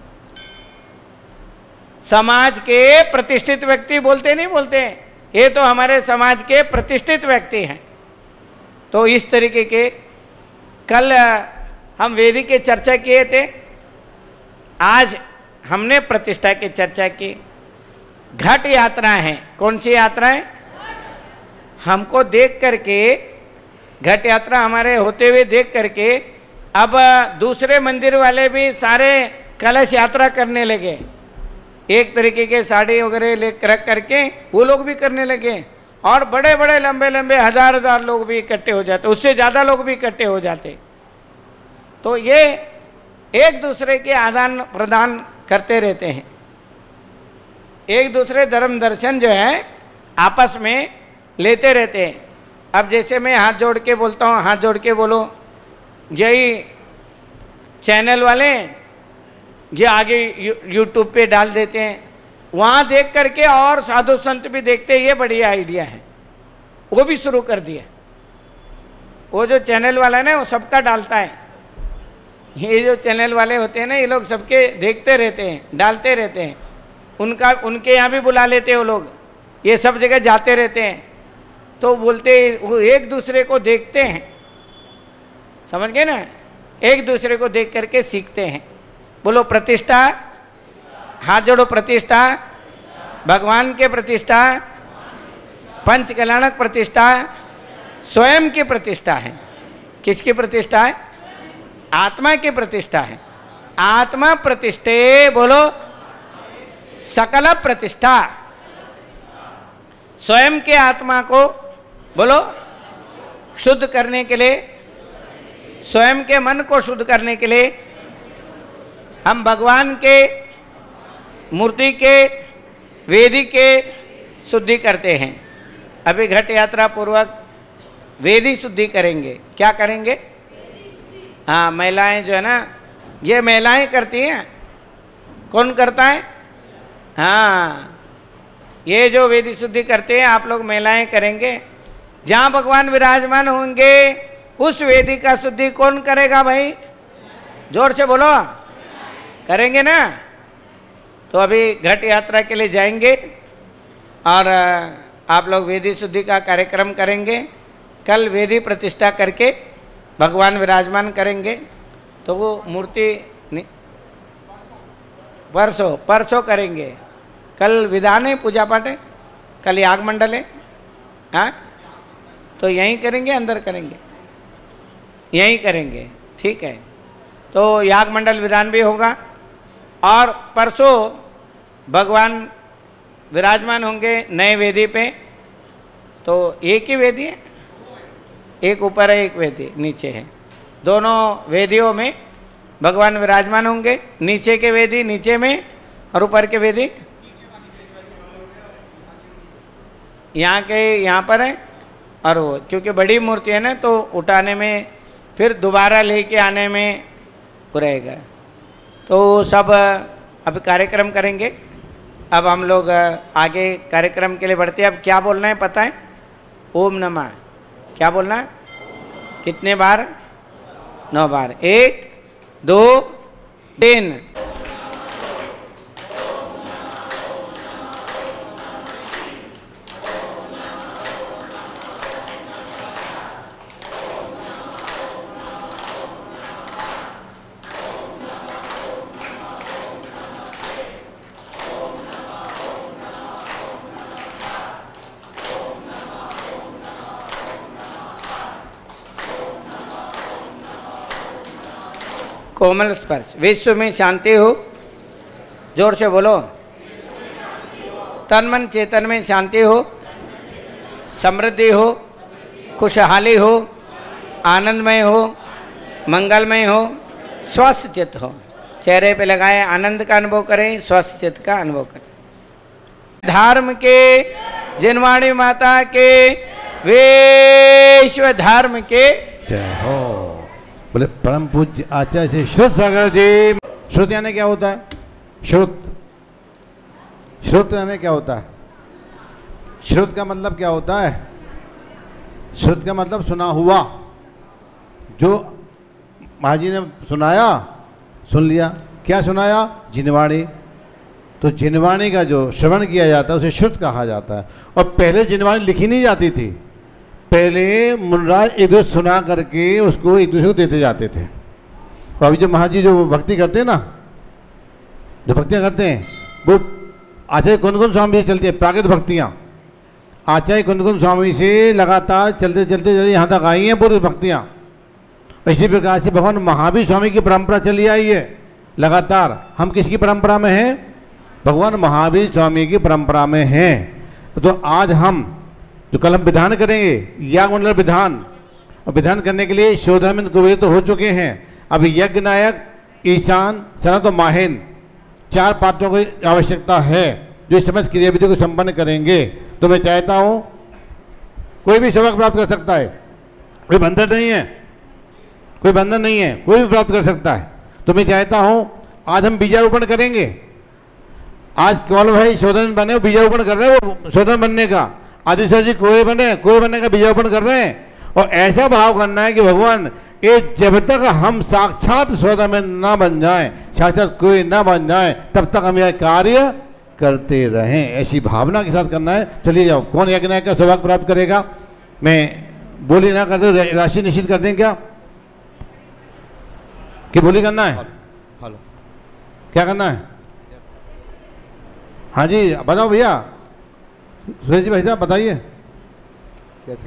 समाज के प्रतिष्ठित व्यक्ति बोलते नहीं बोलते? ये तो हमारे समाज के प्रतिष्ठित व्यक्ति हैं। तो इस तरीके के कल हम वेदी की चर्चा किए थे, आज हमने प्रतिष्ठा की चर्चा की। घट यात्रा है। कौन सी यात्रा है? हमको देख करके, घट यात्रा हमारे होते हुए देख करके अब दूसरे मंदिर वाले भी सारे कलश यात्रा करने लगे। एक तरीके के साड़ी वगैरह ले रख करके वो लोग भी करने लगे। और बड़े बड़े लंबे लंबे हजार लोग भी इकट्ठे हो जाते, उससे ज़्यादा लोग भी इकट्ठे हो जाते। तो ये एक दूसरे के आदान प्रदान करते रहते हैं। एक दूसरे धर्म दर्शन जो है आपस में लेते रहते हैं। अब जैसे मैं हाथ जोड़ के बोलता हूँ, हाथ जोड़ के बोलो, यही चैनल वाले ये आगे यूट्यूब पे डाल देते हैं, वहाँ देख करके और साधु संत भी देखते हैं। ये बढ़िया आइडिया है, वो भी शुरू कर दिया। वो जो चैनल वाला है ना, वो सबका डालता है। ये जो चैनल वाले होते हैं ना, ये लोग सबके देखते रहते हैं, डालते रहते हैं। उनके यहाँ भी बुला लेते हैं वो लोग, ये सब जगह जाते रहते हैं। तो बोलते वो एक दूसरे को देखते हैं, समझ गए ना? एक दूसरे को देख करके सीखते हैं। बोलो प्रतिष्ठा, हाथ जोड़ो, प्रतिष्ठा, भगवान के प्रतिष्ठा, पंच कल्याणक प्रतिष्ठा, स्वयं की प्रतिष्ठा है। किसकी प्रतिष्ठा है? आत्मा की प्रतिष्ठा है। आत्मा प्रतिष्ठे, बोलो सकल प्रतिष्ठा। स्वयं के आत्मा को, बोलो, शुद्ध करने के लिए, स्वयं के मन को शुद्ध करने के लिए हम भगवान के मूर्ति के, वेदी के शुद्धि करते हैं। अभी घट यात्रा पूर्वक वेदी शुद्धि करेंगे। क्या करेंगे? हाँ, महिलाएं जो है ना, ये महिलाएं करती हैं। कौन करता है? हाँ, ये जो वेदी शुद्धि करते हैं आप लोग महिलाएं करेंगे। जहाँ भगवान विराजमान होंगे उस वेदी का शुद्धि कौन करेगा भाई? जोर से बोलो, करेंगे ना? तो अभी घट यात्रा के लिए जाएंगे और आप लोग वेदी शुद्धि का कार्यक्रम करेंगे। कल वेदी प्रतिष्ठा करके भगवान विराजमान करेंगे। तो वो मूर्ति परसों करेंगे। कल विधान है, पूजा पाठ है, कल याग मंडल है। हाँ, तो यहीं करेंगे, अंदर करेंगे, यहीं करेंगे, ठीक है। तो याग मंडल विधान भी होगा और परसों भगवान विराजमान होंगे नए वेदी पे। तो एक ही वेदी है, एक ऊपर है, एक वेदी नीचे है। दोनों वेदियों में भगवान विराजमान होंगे। नीचे के वेदी नीचे में और ऊपर के वेदी यहाँ पर है। और वो क्योंकि बड़ी मूर्ति है ना, तो उठाने में फिर दोबारा लेके आने में वो रहेगा। तो सब अब कार्यक्रम करेंगे। अब हम लोग आगे कार्यक्रम के लिए बढ़ते हैं। अब क्या बोलना है पता है? ओम नमः। क्या बोलना है? कितने बार? 9 बार। 1 2 3। कोमल स्पर्श। विश्व में शांति हो। जोर से बोलो। तन मन चेतन में शांति हो, समृद्धि हो, खुशहाली हो, आनंदमय हो, मंगलमय हो, स्वस्थ चित्त हो। चेहरे पे लगाए, आनंद का अनुभव करें, स्वस्थ चित्त का अनुभव करें। धर्म के, जिनवाणी माता के, विश्व धर्म के जय हो। बोले परम पूज्य आचार्य श्री श्रुत सागर जी। श्रुत यानी क्या होता है? श्रुत, श्रुत यानी क्या होता है? श्रुत का मतलब क्या होता है? श्रुत का मतलब सुना हुआ। जो महाराज जी ने सुनाया, सुन लिया। क्या सुनाया? जिनवाणी। तो जिनवाणी का जो श्रवण किया जाता है उसे श्रुत कहा जाता है। और पहले जिनवाणी लिखी नहीं जाती थी। पहले मुनराज एक दूसरे सुना करके उसको एक दूसरे को देते जाते थे। और अभी जो महाराज जी जो भक्ति करते हैं ना, जो भक्तियाँ करते हैं, वो आचार्य कुंदकुंद स्वामी से चलती है। प्राकृत भक्तियाँ आचार्य कुंदकुंद स्वामी से लगातार चलते चलते चलते यहाँ तक आई हैं पूरी भक्तियाँ। इसी प्रकार से भगवान महावीर स्वामी की परंपरा चली आई है लगातार। हम किसकी परंपरा में हैं? भगवान महावीर स्वामी की परंपरा में हैं। तो आज हम जो कल हम विधान करेंगे, याग मंडल विधान, और विधान करने के लिए शोधामिंद कुबेर तो हो चुके हैं। अब यज्ञ नायक, ईशान, सनत और माहिन 4 पात्रों की आवश्यकता है जो इस समस्त क्रियाविधि को संपन्न करेंगे। तो मैं चाहता हूँ कोई भी सौभाग्य प्राप्त कर सकता है, कोई बंधन नहीं है, कोई बंधन नहीं है, कोई भी प्राप्त कर सकता है। तो मैं चाहता हूँ आज हम बीजारोपण करेंगे। आज केवल भाई शोधन बने, बीजारोपण कर रहे हैं, वो शोधन बनने का। आदिश्वर जी कोई बनने का बीजारोपण कर रहे हैं। और ऐसा भाव करना है कि भगवान ये जब तक हम साक्षात स्वतः में ना बन जाएं, साक्षात कोई ना बन जाए, तब तक हम यह कार्य करते रहें। ऐसी भावना के साथ करना है। चलिए जाओ, कौन यज्ञ नायक का सौभाग्य प्राप्त करेगा? मैं बोली ना कर दो, राशि निश्चित कर दें क्या? कि बोली करना है? हेलो, क्या करना है? हाँ जी बताओ भैया। सुरेश जी भाई साहब बताइए कैसे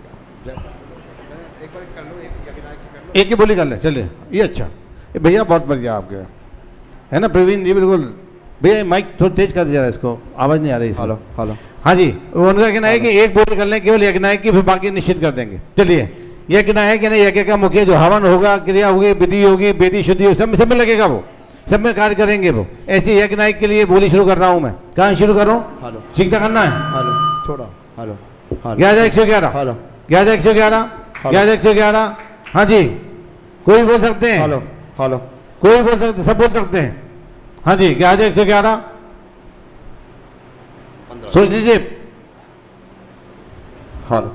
एक ही बोली कर ले। चलिए ये अच्छा भैया, बहुत बढ़िया आपके है ना प्रवीण जी। बिल्कुल भैया, माइक थोड़ा तेज कर दिया इसको, आवाज़ नहीं आ रही। Hello hello. हाँ जी, उनका कहना है कि एक बोली कर लें केवल यज्ञ नायक की, फिर बाकी निश्चित कर देंगे। चलिए यज्ञ नायक यानी यज्ञ का मुख्य जो हवन होगा, क्रिया होगी, विधि होगी, वेदी शुद्धि होगी, सब में लगेगा, वो सब में कार्य करेंगे वो। ऐसे यज्ञ नायक के लिए बोली शुरू कर रहा हूँ मैं। कहाँ शुरू कर रहा हूँ? हेलो, सीखता करना है। हेलो छोड़ा। हेलो 11 हेलो 11 11 हाँ जी, कोई बोल सकते हैं? हेलो हेलो, कोई बोल सकते, सब बोल सकते हैं। हाँ जी 11 सोच लीजिए। हेलो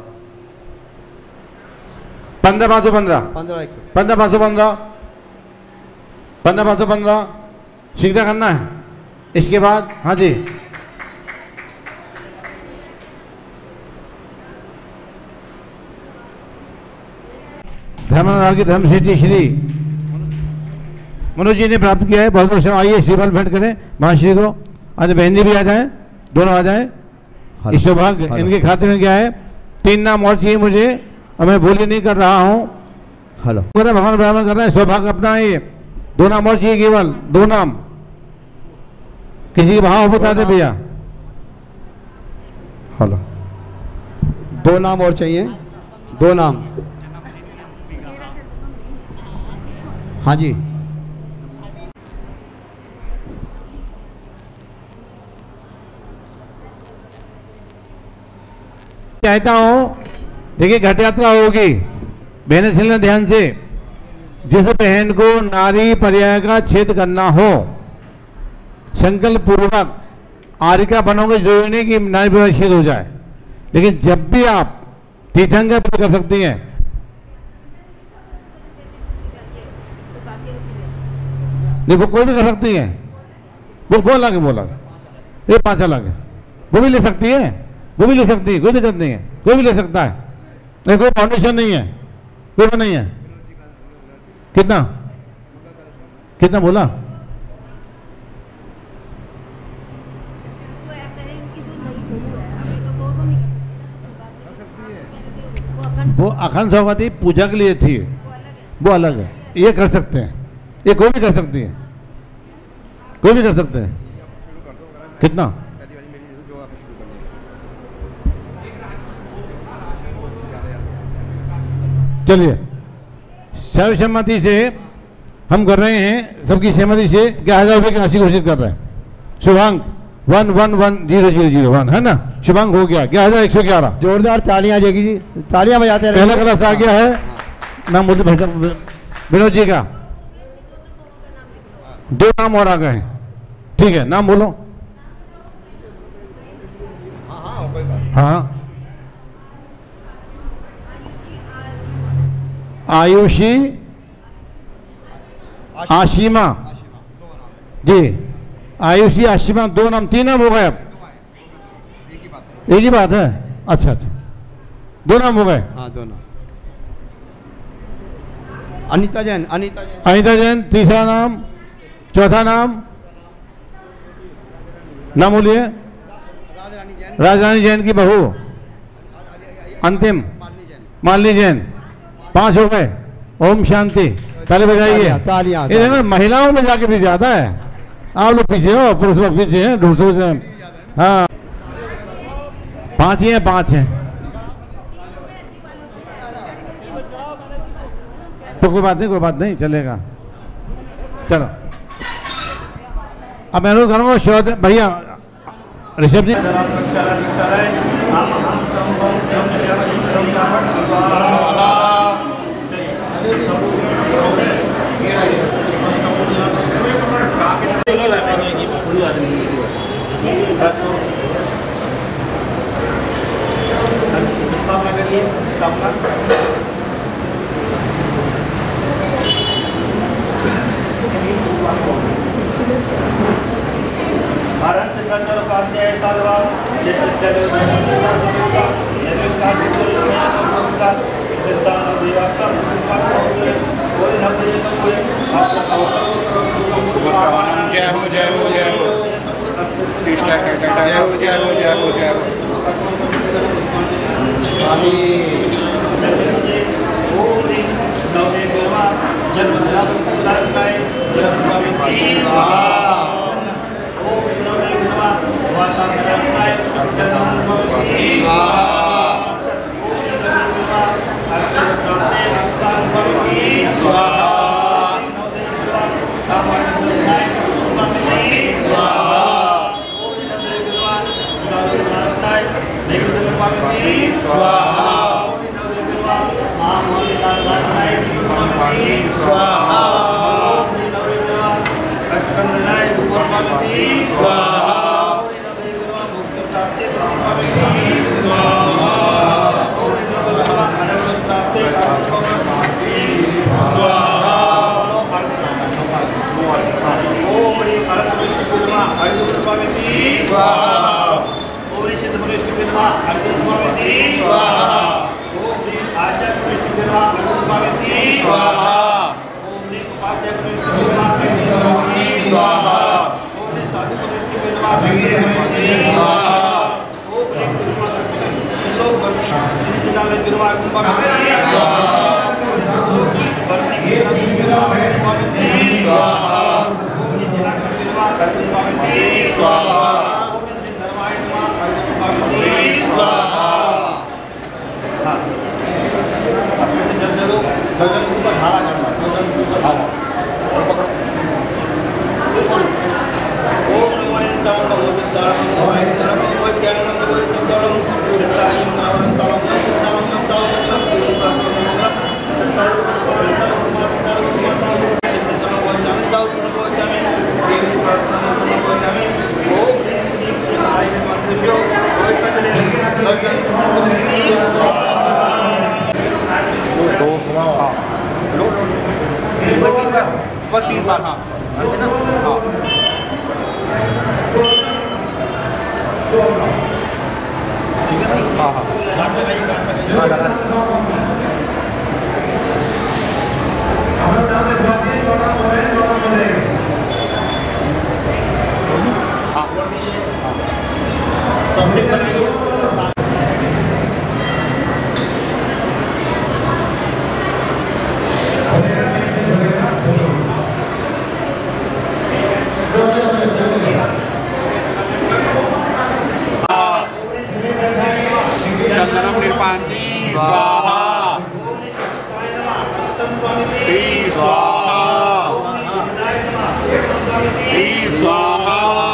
15 515 15 515 15 515 सीखता करना है। इसके बाद हाँ जी, धर्मराज की धर्म सिद्धि श्री मनोज जी ने प्राप्त किया है। बहुत बहुत सेवा। आइए श्रीफल भेंट करें महाश्री को। आज बहन जी भी आ जाए, दोनों आ जाए। इस सौभाग्य इनके खाते में क्या है, 3 नाम और चाहिए मुझे, और मैं बोली नहीं कर रहा हूँ। हेलो भगवान ब्राह्मण कर रहे हैं, सौभाग्य अपना है। ये 2 नाम और चाहिए, केवल 2 नाम। किसी के भाव बता दे भैया। हेलो 2 नाम और चाहिए, 2 नाम। हाँ जी, चाहता हूं, देखिए घट यात्रा होगी, बहने सुनना ध्यान से। जिस बहन को नारी पर्याय का छेद करना हो, संकल्प पूर्वक आरिका बनोगे, जरूरी नहीं कि नारी पर्याय छेद हो जाए, लेकिन जब भी आप तीर्थंकर कर सकती हैं। नहीं, वो कोई भी कर सकती है, वो अलग है, वो अलग, ये 5 अलग है। वो भी ले सकती है, वो भी ले सकती है, कोई दिक्कत नहीं है, कोई भी ले सकता है। नहीं, कोई फाउंडेशन नहीं है, कोई नहीं है। कितना कितना बोला? वो अखंड सौगाती पूजा के लिए थी, वो अलग है। ये कर सकते हैं, ये कोई भी कर सकती है, कोई भी कर सकते हैं। कितना? चलिए, सर्वसम्मति से हम कर रहे हैं, सबकी सहमति से 11,000 रुपये की राशि घोषित कर रहे हैं। शुभांक 111001 है ना, शुभांक हो गया 11,111। जोरदार तालियां आ जाएगी जी, तालियां बजाते रहे। पहला क्लास आ गया है। नाम बोलते भाई विनोद जी का। 2 नाम और आ गए हैं, ठीक है, नाम बोलो। हाँ, आयुषी आशिमा जी, आयुषी आशिमा, 2 नाम, 3 नाम हो गए। अब एक ही बात है। अच्छा अच्छा, 2 नाम हो गए। हाँ 2 नाम। अनीता जैन, अनीता जैन तीसरा नाम, चौथा नाम नाम बोलिए। राजरानी जैन की बहू, अंतिम मालिनी जैन। 5 हो गए। ओम शांति। ताली बजाइए। तालियां। ये महिलाओं में जाके भी ज्यादा है, आप लोग पीछे हो, पुरुष लोग पीछे हैं, 200 से। हाँ 5 ही हैं, 5 हैं तो कोई बात नहीं, कोई बात नहीं, चलेगा। चलो अब मैं अनुरोध करूँगा शोध भैया ऋषभ जी। जय हो जय हो जय हो कृष्ण जय हो जय हो जय हो जय हो स्वामी स्वाहा बिल्वा अर्जुन स्वामी स्वाहा। ओम ह्रीं आचार्य कृष्ण बिल्वा अर्जुन स्वामी स्वाहा। ओम ह्रीं उपाध्याय कृष्ण बिल्वा अर्जुन स्वामी स्वाहा। ओम ह्रीं साधु कृष्ण बिल्वा अर्जुन स्वामी स्वाहा। ओम ह्रीं बिल्वा लोक वर्ती श्री जिलाल बिल्वा अर्जुन स्वामी स्वाहा। वर्ती बिल्वा अर्जुन स्वामी स्वाहा। ओम ह्रीं जिलाल बिल्वा अर्जुन स्वामी स्वाहा। ओम ह्रीं धर्माय नमः अर्जुन स्वामी स्वाहा। हाँ अपने से जल जलो गगन को धारा करना गगन को धारा और पकड़ो। ओम नमो इंद्राय नमो सिद्धाय नमो इंद्राय नमो ज्ञान नमो सिद्धाय नमो सिद्धाय नमो सिद्धाय बस 3 बार हाँ अंत ना हाँ ठीक है भाई हाँ हाँ चंदनम निर्पांति स्वाहा स्वाहा स्वाहा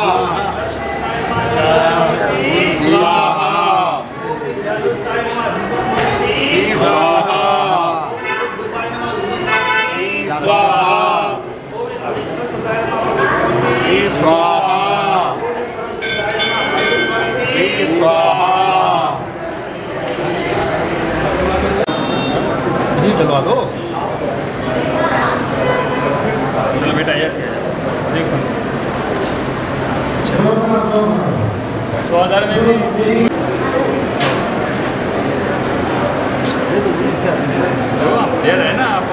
चलवा दो चलो बेटा ऐसे देखो स्वादर में भी दे रहे हैं ना आप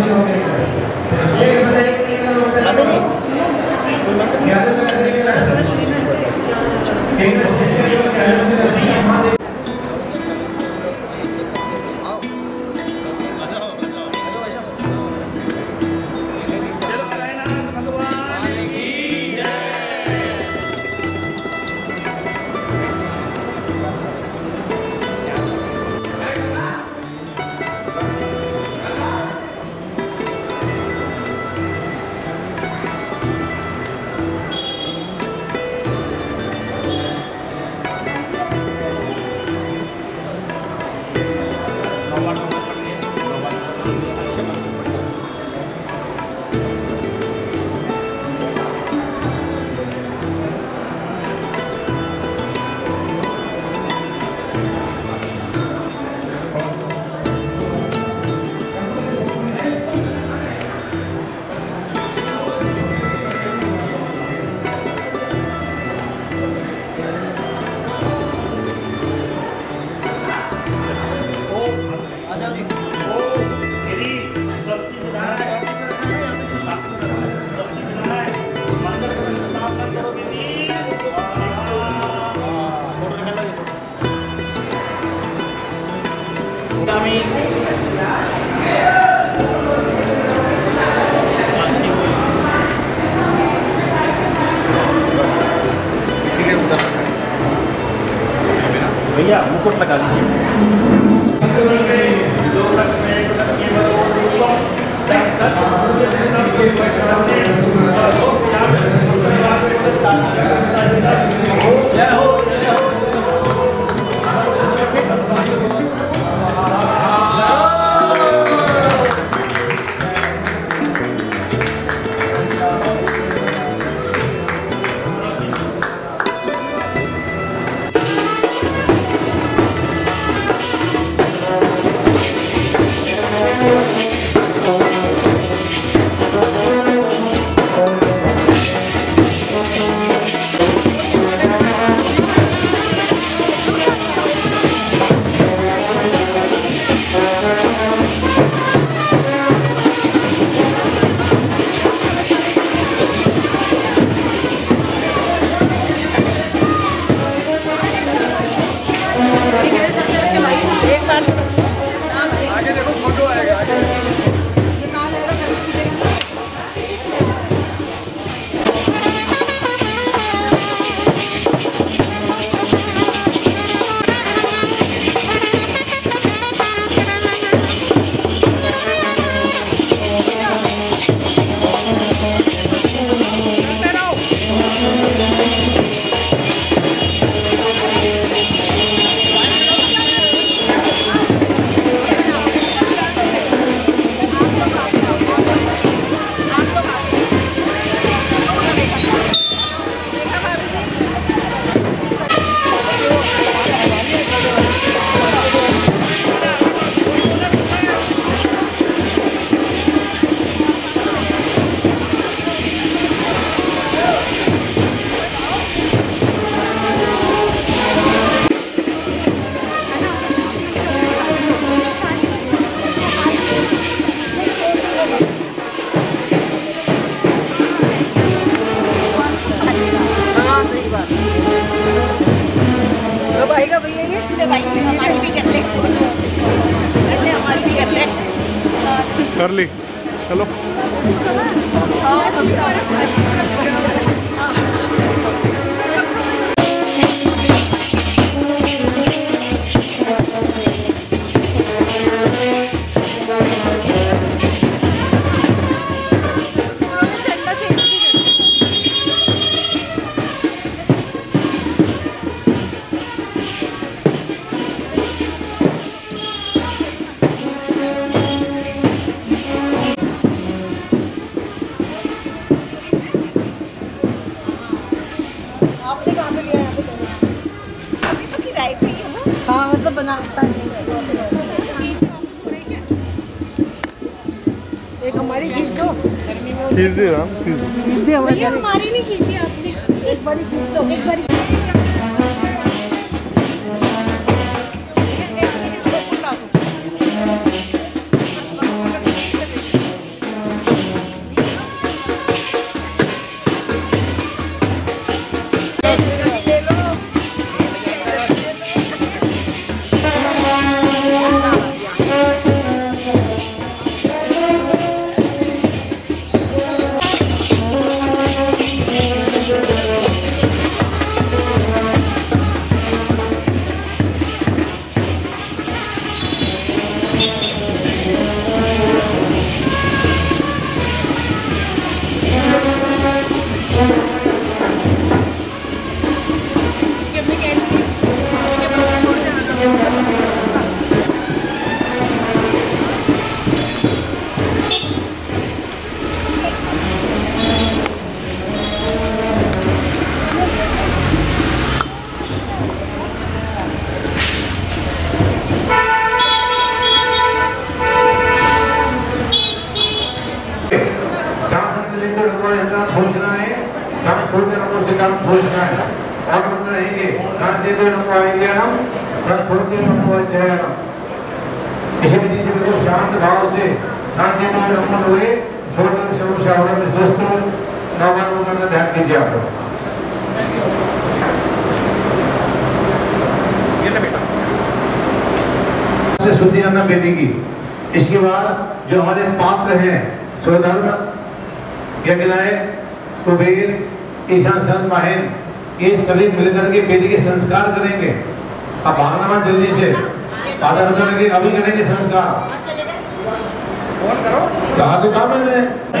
भैया मुकुट लगा हमारी भी कर ले, हमारी भी कर ले। कर ली, चलो। एक हमारी खींच दो, खींच दे राम, खींच दे। हमारी नहीं खींची आपने, एक बारी खींच दो, एक बारी। इसी विधि से बिल्कुल शांत भाव से शांति में नमन हुए छोटे समस्या में स्वस्थ नवमान का ध्यान कीजिए आप से शुद्धि करना बेटी की। इसके बाद जो हमारे पात्र हैं स्वधर्म यज्ञनाय कुबेर ईशान सन माहिन ये सभी मिलकर के बेटी के संस्कार करेंगे। अब भागना जल्दी से आधा घंटा लगे, अभी करेंगे संस्कार। कहा तो काम है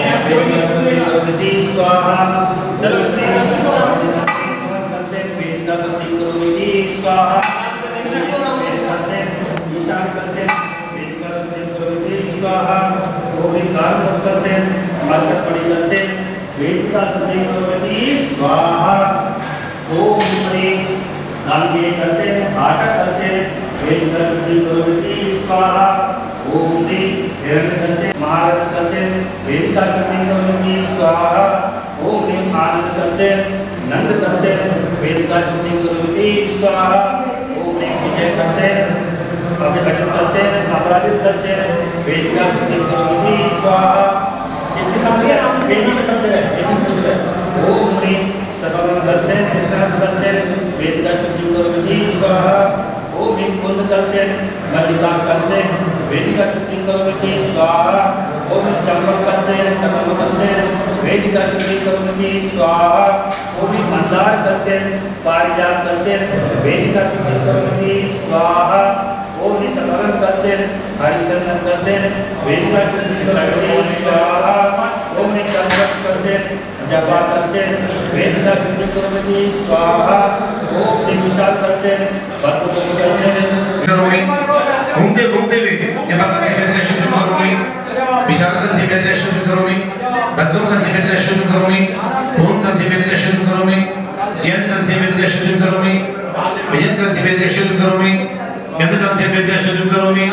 घूमते घूमते हुए विशाल कर से शुरू करोमी, बद्दों कर से शुरू करोमी, ओम कर से शुरू करोमी, जयंत कर से शुरू करोमी, विजय कर से शुरू करोमी, चंद्र कर से शुरू करोमी,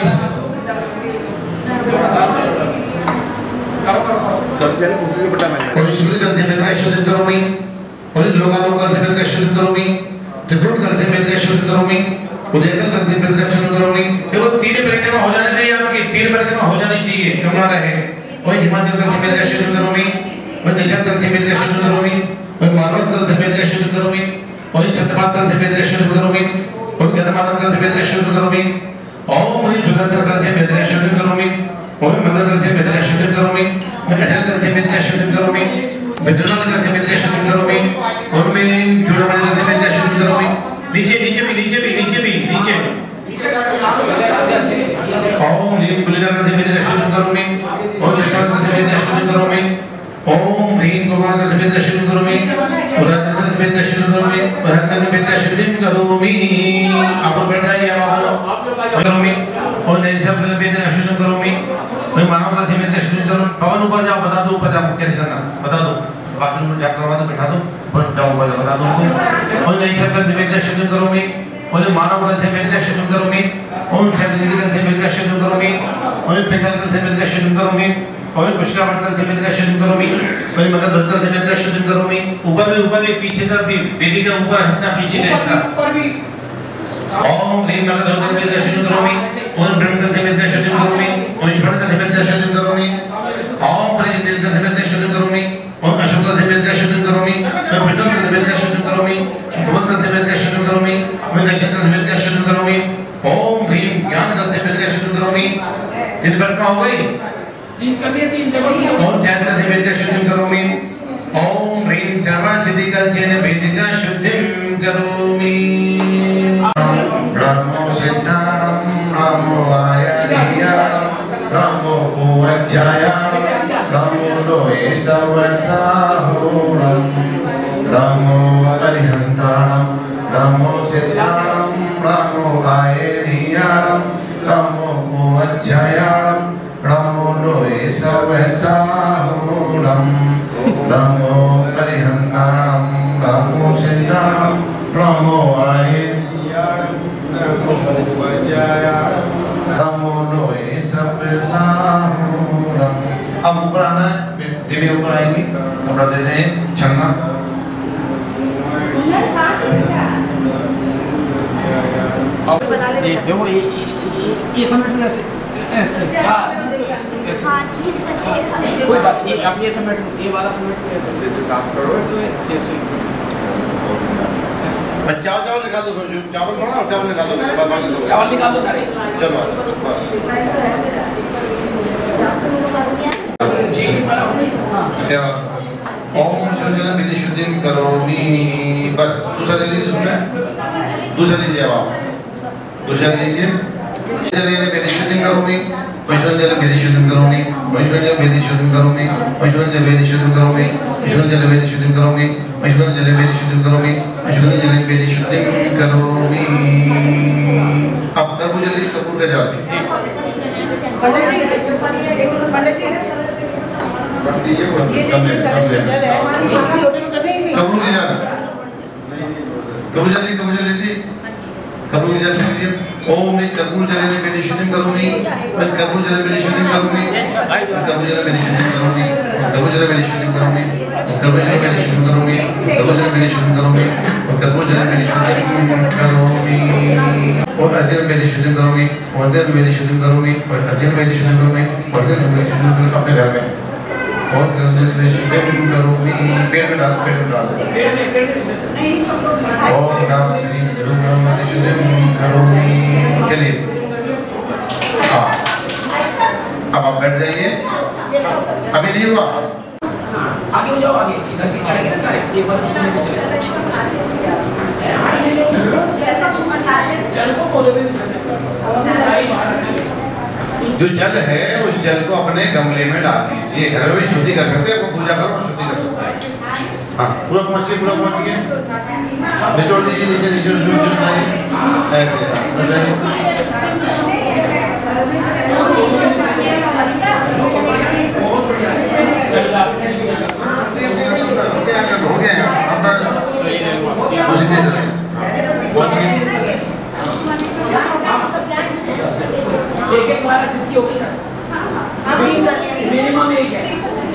और सूर्य कर से शुरू करोमी, और लोकालोक कर से शुरू करोमी, त्रिपुट कर से शुरू करोमी, उदयकर कर से शुरू करोमी। देखो तीन परिक्रमा हो जाने चाहिए, आपकी तीन परिक्रमा हो जानी चाहिए, कमरा रहे। और हिमाचल कर से शुरू करोमी, और निशान कर से शुरू करोमी, और मालवा कर से शुरू करोमी, और छत्रपात कर से शुरू करोमी, ओम गणमानं कल से वेद शुद्ध करोमि ओम ह्रीं सुदर्शन कल से वेद शुद्ध करोमि ओम मंगल कल से वेद शुद्ध करोमि मैं अजर कल से वेद शुद्ध करोमि विद्युत कल से वेद शुद्ध करोमि ओम मैं चूड़ामणि कल से वेद शुद्ध करोमि नीचे ओम ह्रीं कुलिका कल से वेद शुद्ध करोमि ओम दक्षिण कल से वेद शुद्ध करोमि ओम ह्रीं गोमानं कल से वेद शुद्ध करोमि उदार कल से वेद शुद्ध करोमि वरद कल से वेद शुद्ध करोमि आप बैठ जाइए आप करोमि और नैतिक कल से वेद शुद्ध करोमि मैं मानव कल से वेद शुद्ध करोमि पवन ऊपर जाओ बता दो ऊपर जाओ कैसे करना बता दो बाथरूम में जाकर करवा दो बैठा दो और जाओ ऊपर बता दो उनको और नैतिक कल से वेद शुद्ध करोमि और मानव कल से वेद शुद्ध करोमि ओम शक्ति कल से वेद शुद्ध करोमि और पिंगल कल से वेद शुद्ध करोमि और पुष्करावण कल से वेद शुद्ध करोमि और मकर ध्वज कल से वेद शुद्ध करोमि ऊपर भी पीछे तरफ भी वेदी का ऊपर हिस्सा पीछे का हिस्सा ओम ह्रीं मकर ध्वज कल से वेद शुद्ध करोमि ओम ब्रह्म कल से वेद शुद्ध करोमि ओम ईश्वर कल से वेद शुद्ध करोमि ओम प्रजित कल से वेद शुद्ध करोमि ओम अशोक कल से वेद शुद्ध करोमि ओम विष्णु कल से वेद शुद्ध करोमि भूत कल से वेद शुद्ध करोमि ओम दक्षिण कल से वेद शुद्ध करोमि ओम ह्रीं ज्ञान कल से वेद शुद्ध करोमि दिन भर का हो गई तीन कर लिए तीन जब ओम ज्ञान कल से वेद शुद्ध करोमि ओम ह्रीं सर्व सिद्धि कल से वेदिक शुद्धिं करोमि नमो सिद्धाणं नमो आयनियाणं नमो पूज्यायाणं नमो लोये सर्वसाहुणं नमो अरिहन्ताणं नमो सिद्धाणं नमो आयनियाणं नमो पूज्यायाणं नमो लोये सर्वसाहुणं नमो अरिहन्ताणं नमो सिद्धाणं नमो आयनियाणं नमो पूज्यायाणं नमो लोये सर्वसाहुणं। अब ऊपर आना है, देवी ऊपर आएंगी, कपड़ा देते हैं छन्ना। देखो ये समेटना ऐसे हाथी बचेगा कोई बात नहीं आप ये समेट ये वाला समेट अच्छे से साफ करो ऐसे चावल निकाल दो जो चावल बना और चावल निकाल दो चावल निकाल दो सारे चलो ओम शुद्धं विधि शुद्धिं करोमि बस दूसरा ले लीजिए उसमें दूसरा लीजिए आप दूसरा लीजिए शरीर विधि शुद्धिं करोमि वैश्वजल विधि शुद्धिं करोमि वैश्वजल विधि शुद्धिं करोमि वैश्वजल विधि शुद्धिं करोमि वैश्वजल विधि शुद्धिं करोमि वैश्वजल विधि शुद्धिं करोमि वैश्वजल विधि शुद्धिं करोमि। अब कपूर जल्दी कपूर का जाओ पंडित जी कपूर के जाओ कपूर जल्दी कपूर जल्दी लीजिए ओम एक कर्पूर जले विधि शुद्धिं करोमि मैं कर्पूर जले विधि शुद्धिं करोमि कर्पूर जले विधि शुद्धिं करोमि कर्पूर जले विधि शुद्धिं करोमि कर्पूर जले विधि शुद्धिं करोमि कर्पूर जले विधि शुद्धिं करोमि कर्पूर जले विधि शुद्धिं करोमि और अजर विधि शुद्धिं करोमि और अजर विधि शुद्धिं करोमि और अजर विधि शुद्धिं करोमि और अजर विधि शुद्धिं करोमि अपने घर में और अजर विधि शुद्धिं करोमि पेट में डाल और नाम विधि शुद्धिं करोमि। चलिए हाँ अब आप बैठ जाइए अभी नहीं हुआ आगे हो जाओ आगे इधर से चलेंगे ना सारे एक बार उसमें चले चल को पौधे में भी सजा जो जल है उस जल को अपने गमले में डाल दीजिए घर में शुद्धि कर सकते हैं आपको पूजा करो शुद्धि कर सकते हैं हाँ पूरा पहुँचिए निचोड़ दीजिए नीचे ऐसे हो गया एक बार जिसकी होगी मिनिमम एक है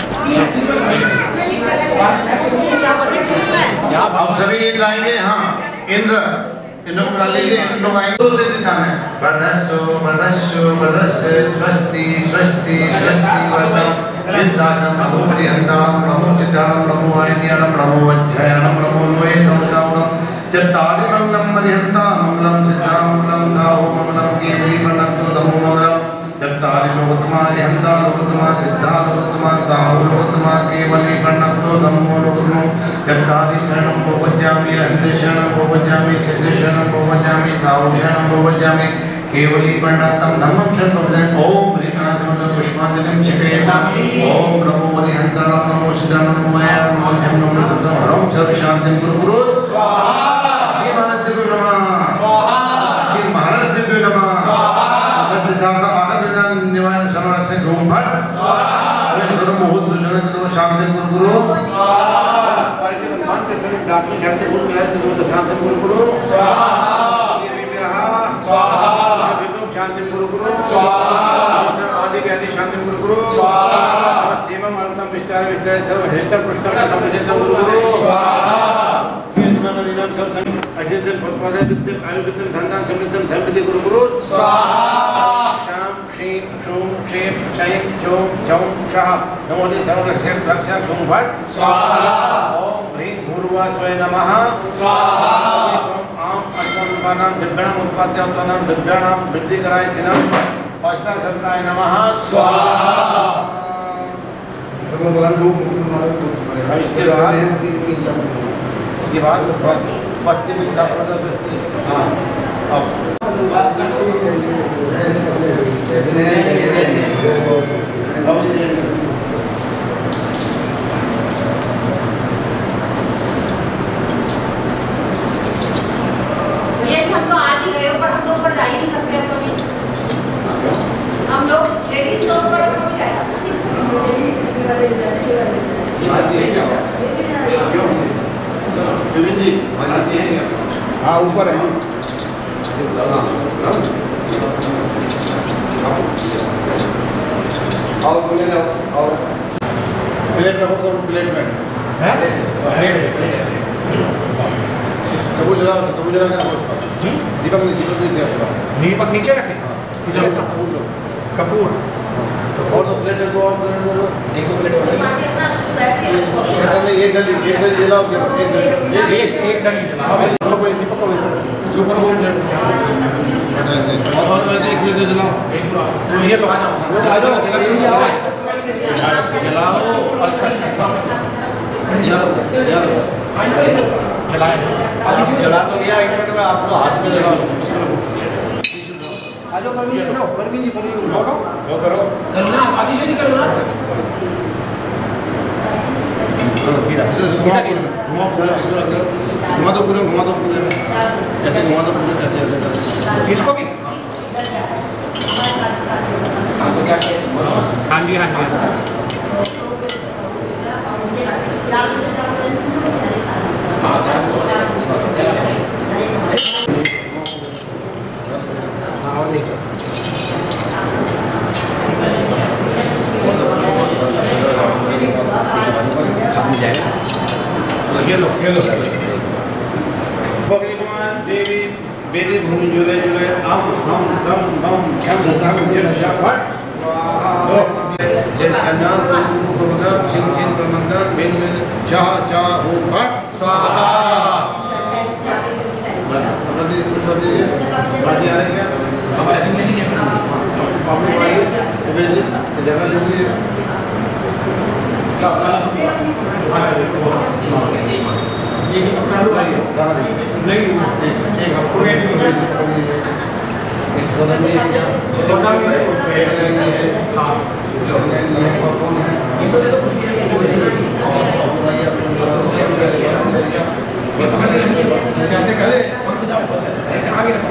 अब सभी एक लाएंगे हाँ इंद्र इंद्र को बुला लीजिए इंद्र आएंगे दो दिन काम है वर्धस्सु वर्धस्सु वर्धस्य स्वस्ति स्वस्ति स्वस्ति वर्धम विद्यानं नमो हरिहन्तां नमो सिद्धानं नमो आयनियानं नमो वज्रयानं नमो लोये समजावनं चत्तारि मंगलं हरिहन्तां मंगलं हंता लोकतमा सिद्धा लोकतमा साहु लोकतमा केवली प्रणतो धम्मो लोकतमो चत्तादि शरणं भवज्यामि हंते शरणं भवज्यामि सिद्धे शरणं भवज्यामि साहु शरणं भवज्यामि केवली प्रणतम धम्मं शरणं भवज्यामि ओम ह्रीगणाधिपति पुष्पांजलिं छिपेत ओम नमो हरिहंता नमो सिद्धा नमो वै नमो जम नमो तत्व हरं सर्व शांतिं गुरु गुरु स्वाहा श्री महाराज देव नमः स्वाहा श्री महाराज देव नमः स्वाहा तत्दाता आदर निवारण संरक्षक ओम भट स्वाहा अरे गुरु मुहूर्त दुजन तो शांति गुरु गुरु स्वाहा परिचित मानते दिन डाकी जाते गुरु कैसे गुरु शांति गुरु गुरु स्वाहा ये विवाह स्वाहा विष्णु शांति गुरु गुरु स्वाहा आदि के आदि शांति गुरु गुरु स्वाहा सेवा मार्गम विस्तार विस्तार सर्व हृष्ट पुष्ट संप्रसिद्ध गुरु गुरु स्वाहा दिनम सब अशिद्ध पद्मादे विद्य आयुर्विद्य धनदान समृद्धम धर्मविद्य गुरु गुरु स्वाहा शाम श्रीं शूं क्षेम शैं चों चौं शाह नमोदे सर्वरक्षक रक्षक शूं भट स्वाहा ओम ह्रीं भूर्वास्वय नमः स्वाहा ओम आम अष्टम दिव्याणाम उत्पाद्य उत्पादनाम दिव्याणाम वृद्धि कराय तिनाम पास्ता सर्वनाय नमः स्वाहा इसके बाद पश्चिमी हाँ अब ये हम तो आज ही गए ऊपर, हम तो ऊपर जा ही नहीं सकते तो भी हम लोग लेडीज तो ऊपर तो भी जाएगा हाँ ऊपर है और बोले ना और प्लेट रखो तो प्लेट में कपूर जला कर दीपक नीचे रखे कपूर और तो प्लेट रखो और प्लेट रखो एक दो प्लेट एक डली जलाओ एक डली दीपक इसके ऊपर वो प्लेट ऐसे और एक प्लेट जलाओ ये लो जलाओ जला तो गया 1 मिनट में आपको हाथ में जलाओ आजो परवीन जी वो करो ना आदिश जी करो ना घुमा दो पूरे ऐसे घुमा दो पूरे ऐसे इसको भी हाँ जी हाँ सर चला भगवान देवी वेदी भूमि जुले जुले अम हम सम बम छम सम जन शपथ स्वाहा जय सन्नान गुरुगुरुग्राम चिन चिन प्रमंडन बिन बिन चाह चाह ओम भट स्वाहा अपने बाजी आ रही है हमारा चिन्ह नहीं है आपने वाली उबेली जगह लेंगे ये अपना लो नहीं एक आपको एक सोदा में क्या सोदा में एक लेंगे हां लेंगे और कौन है इनको दे तो कुछ भी नहीं और बताइए ये पकड़ के रखिए कैसे करे कौन से जाओ ऐसे आगे रखो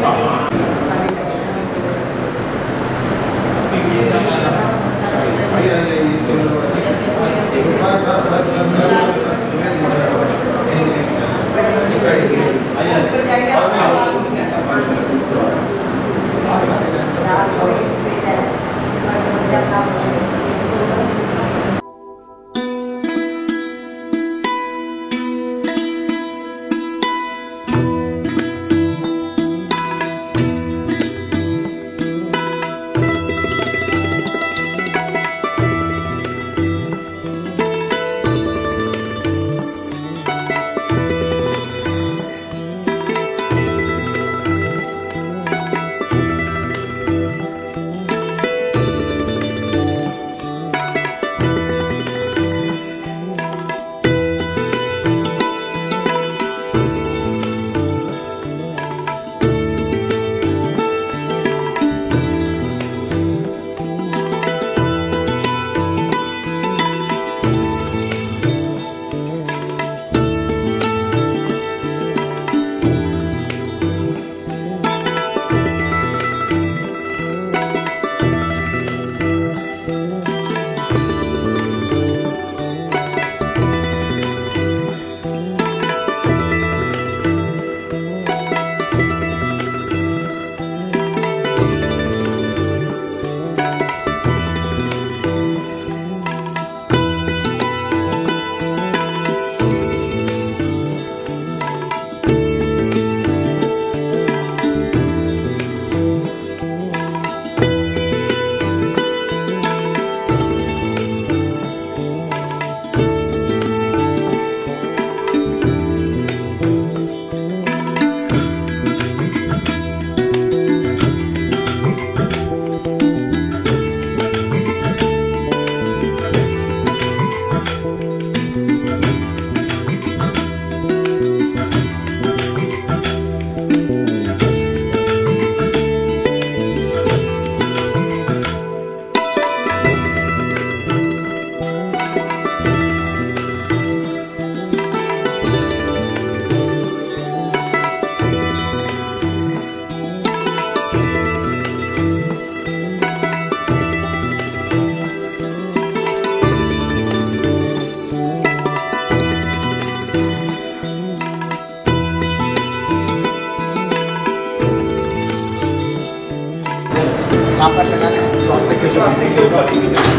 यहाँ पर लगा लें स्वास्थ्य के ऊपर।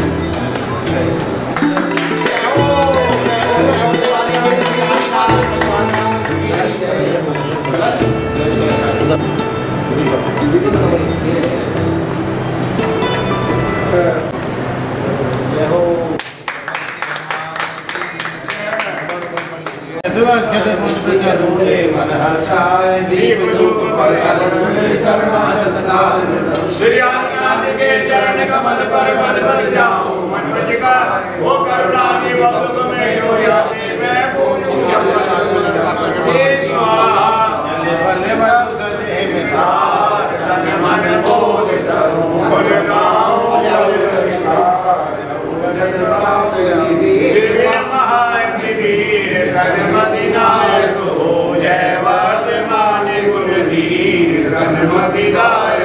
दीप धूप पर श्री आज्ञा के चरण कमल पर बल बल जाऊं मन वचिका वो करुणा निवृत्त में हो जाते मैं पूजूं बल बल तने मिटार तन मन बोध धरूं बल गाऊं श्री महावीर सन्मति नायक हो जय वर्तमान गुरुधीर सन्मति दायक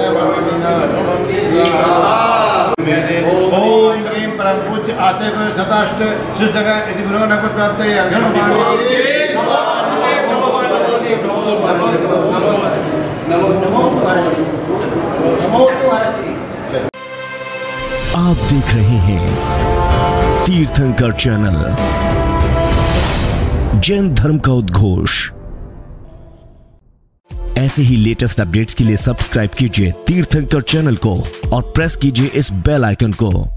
ओम क्रीम परम पूज्य आचार्य सताष्ट सुजगह इति ब्रह्म नगर प्राप्त आप देख रहे हैं तीर्थंकर चैनल, जैन धर्म का उद्घोष। ऐसे ही लेटेस्ट अपडेट्स के लिए सब्सक्राइब कीजिए तीर्थंकर चैनल को और प्रेस कीजिए इस बेल आइकन को।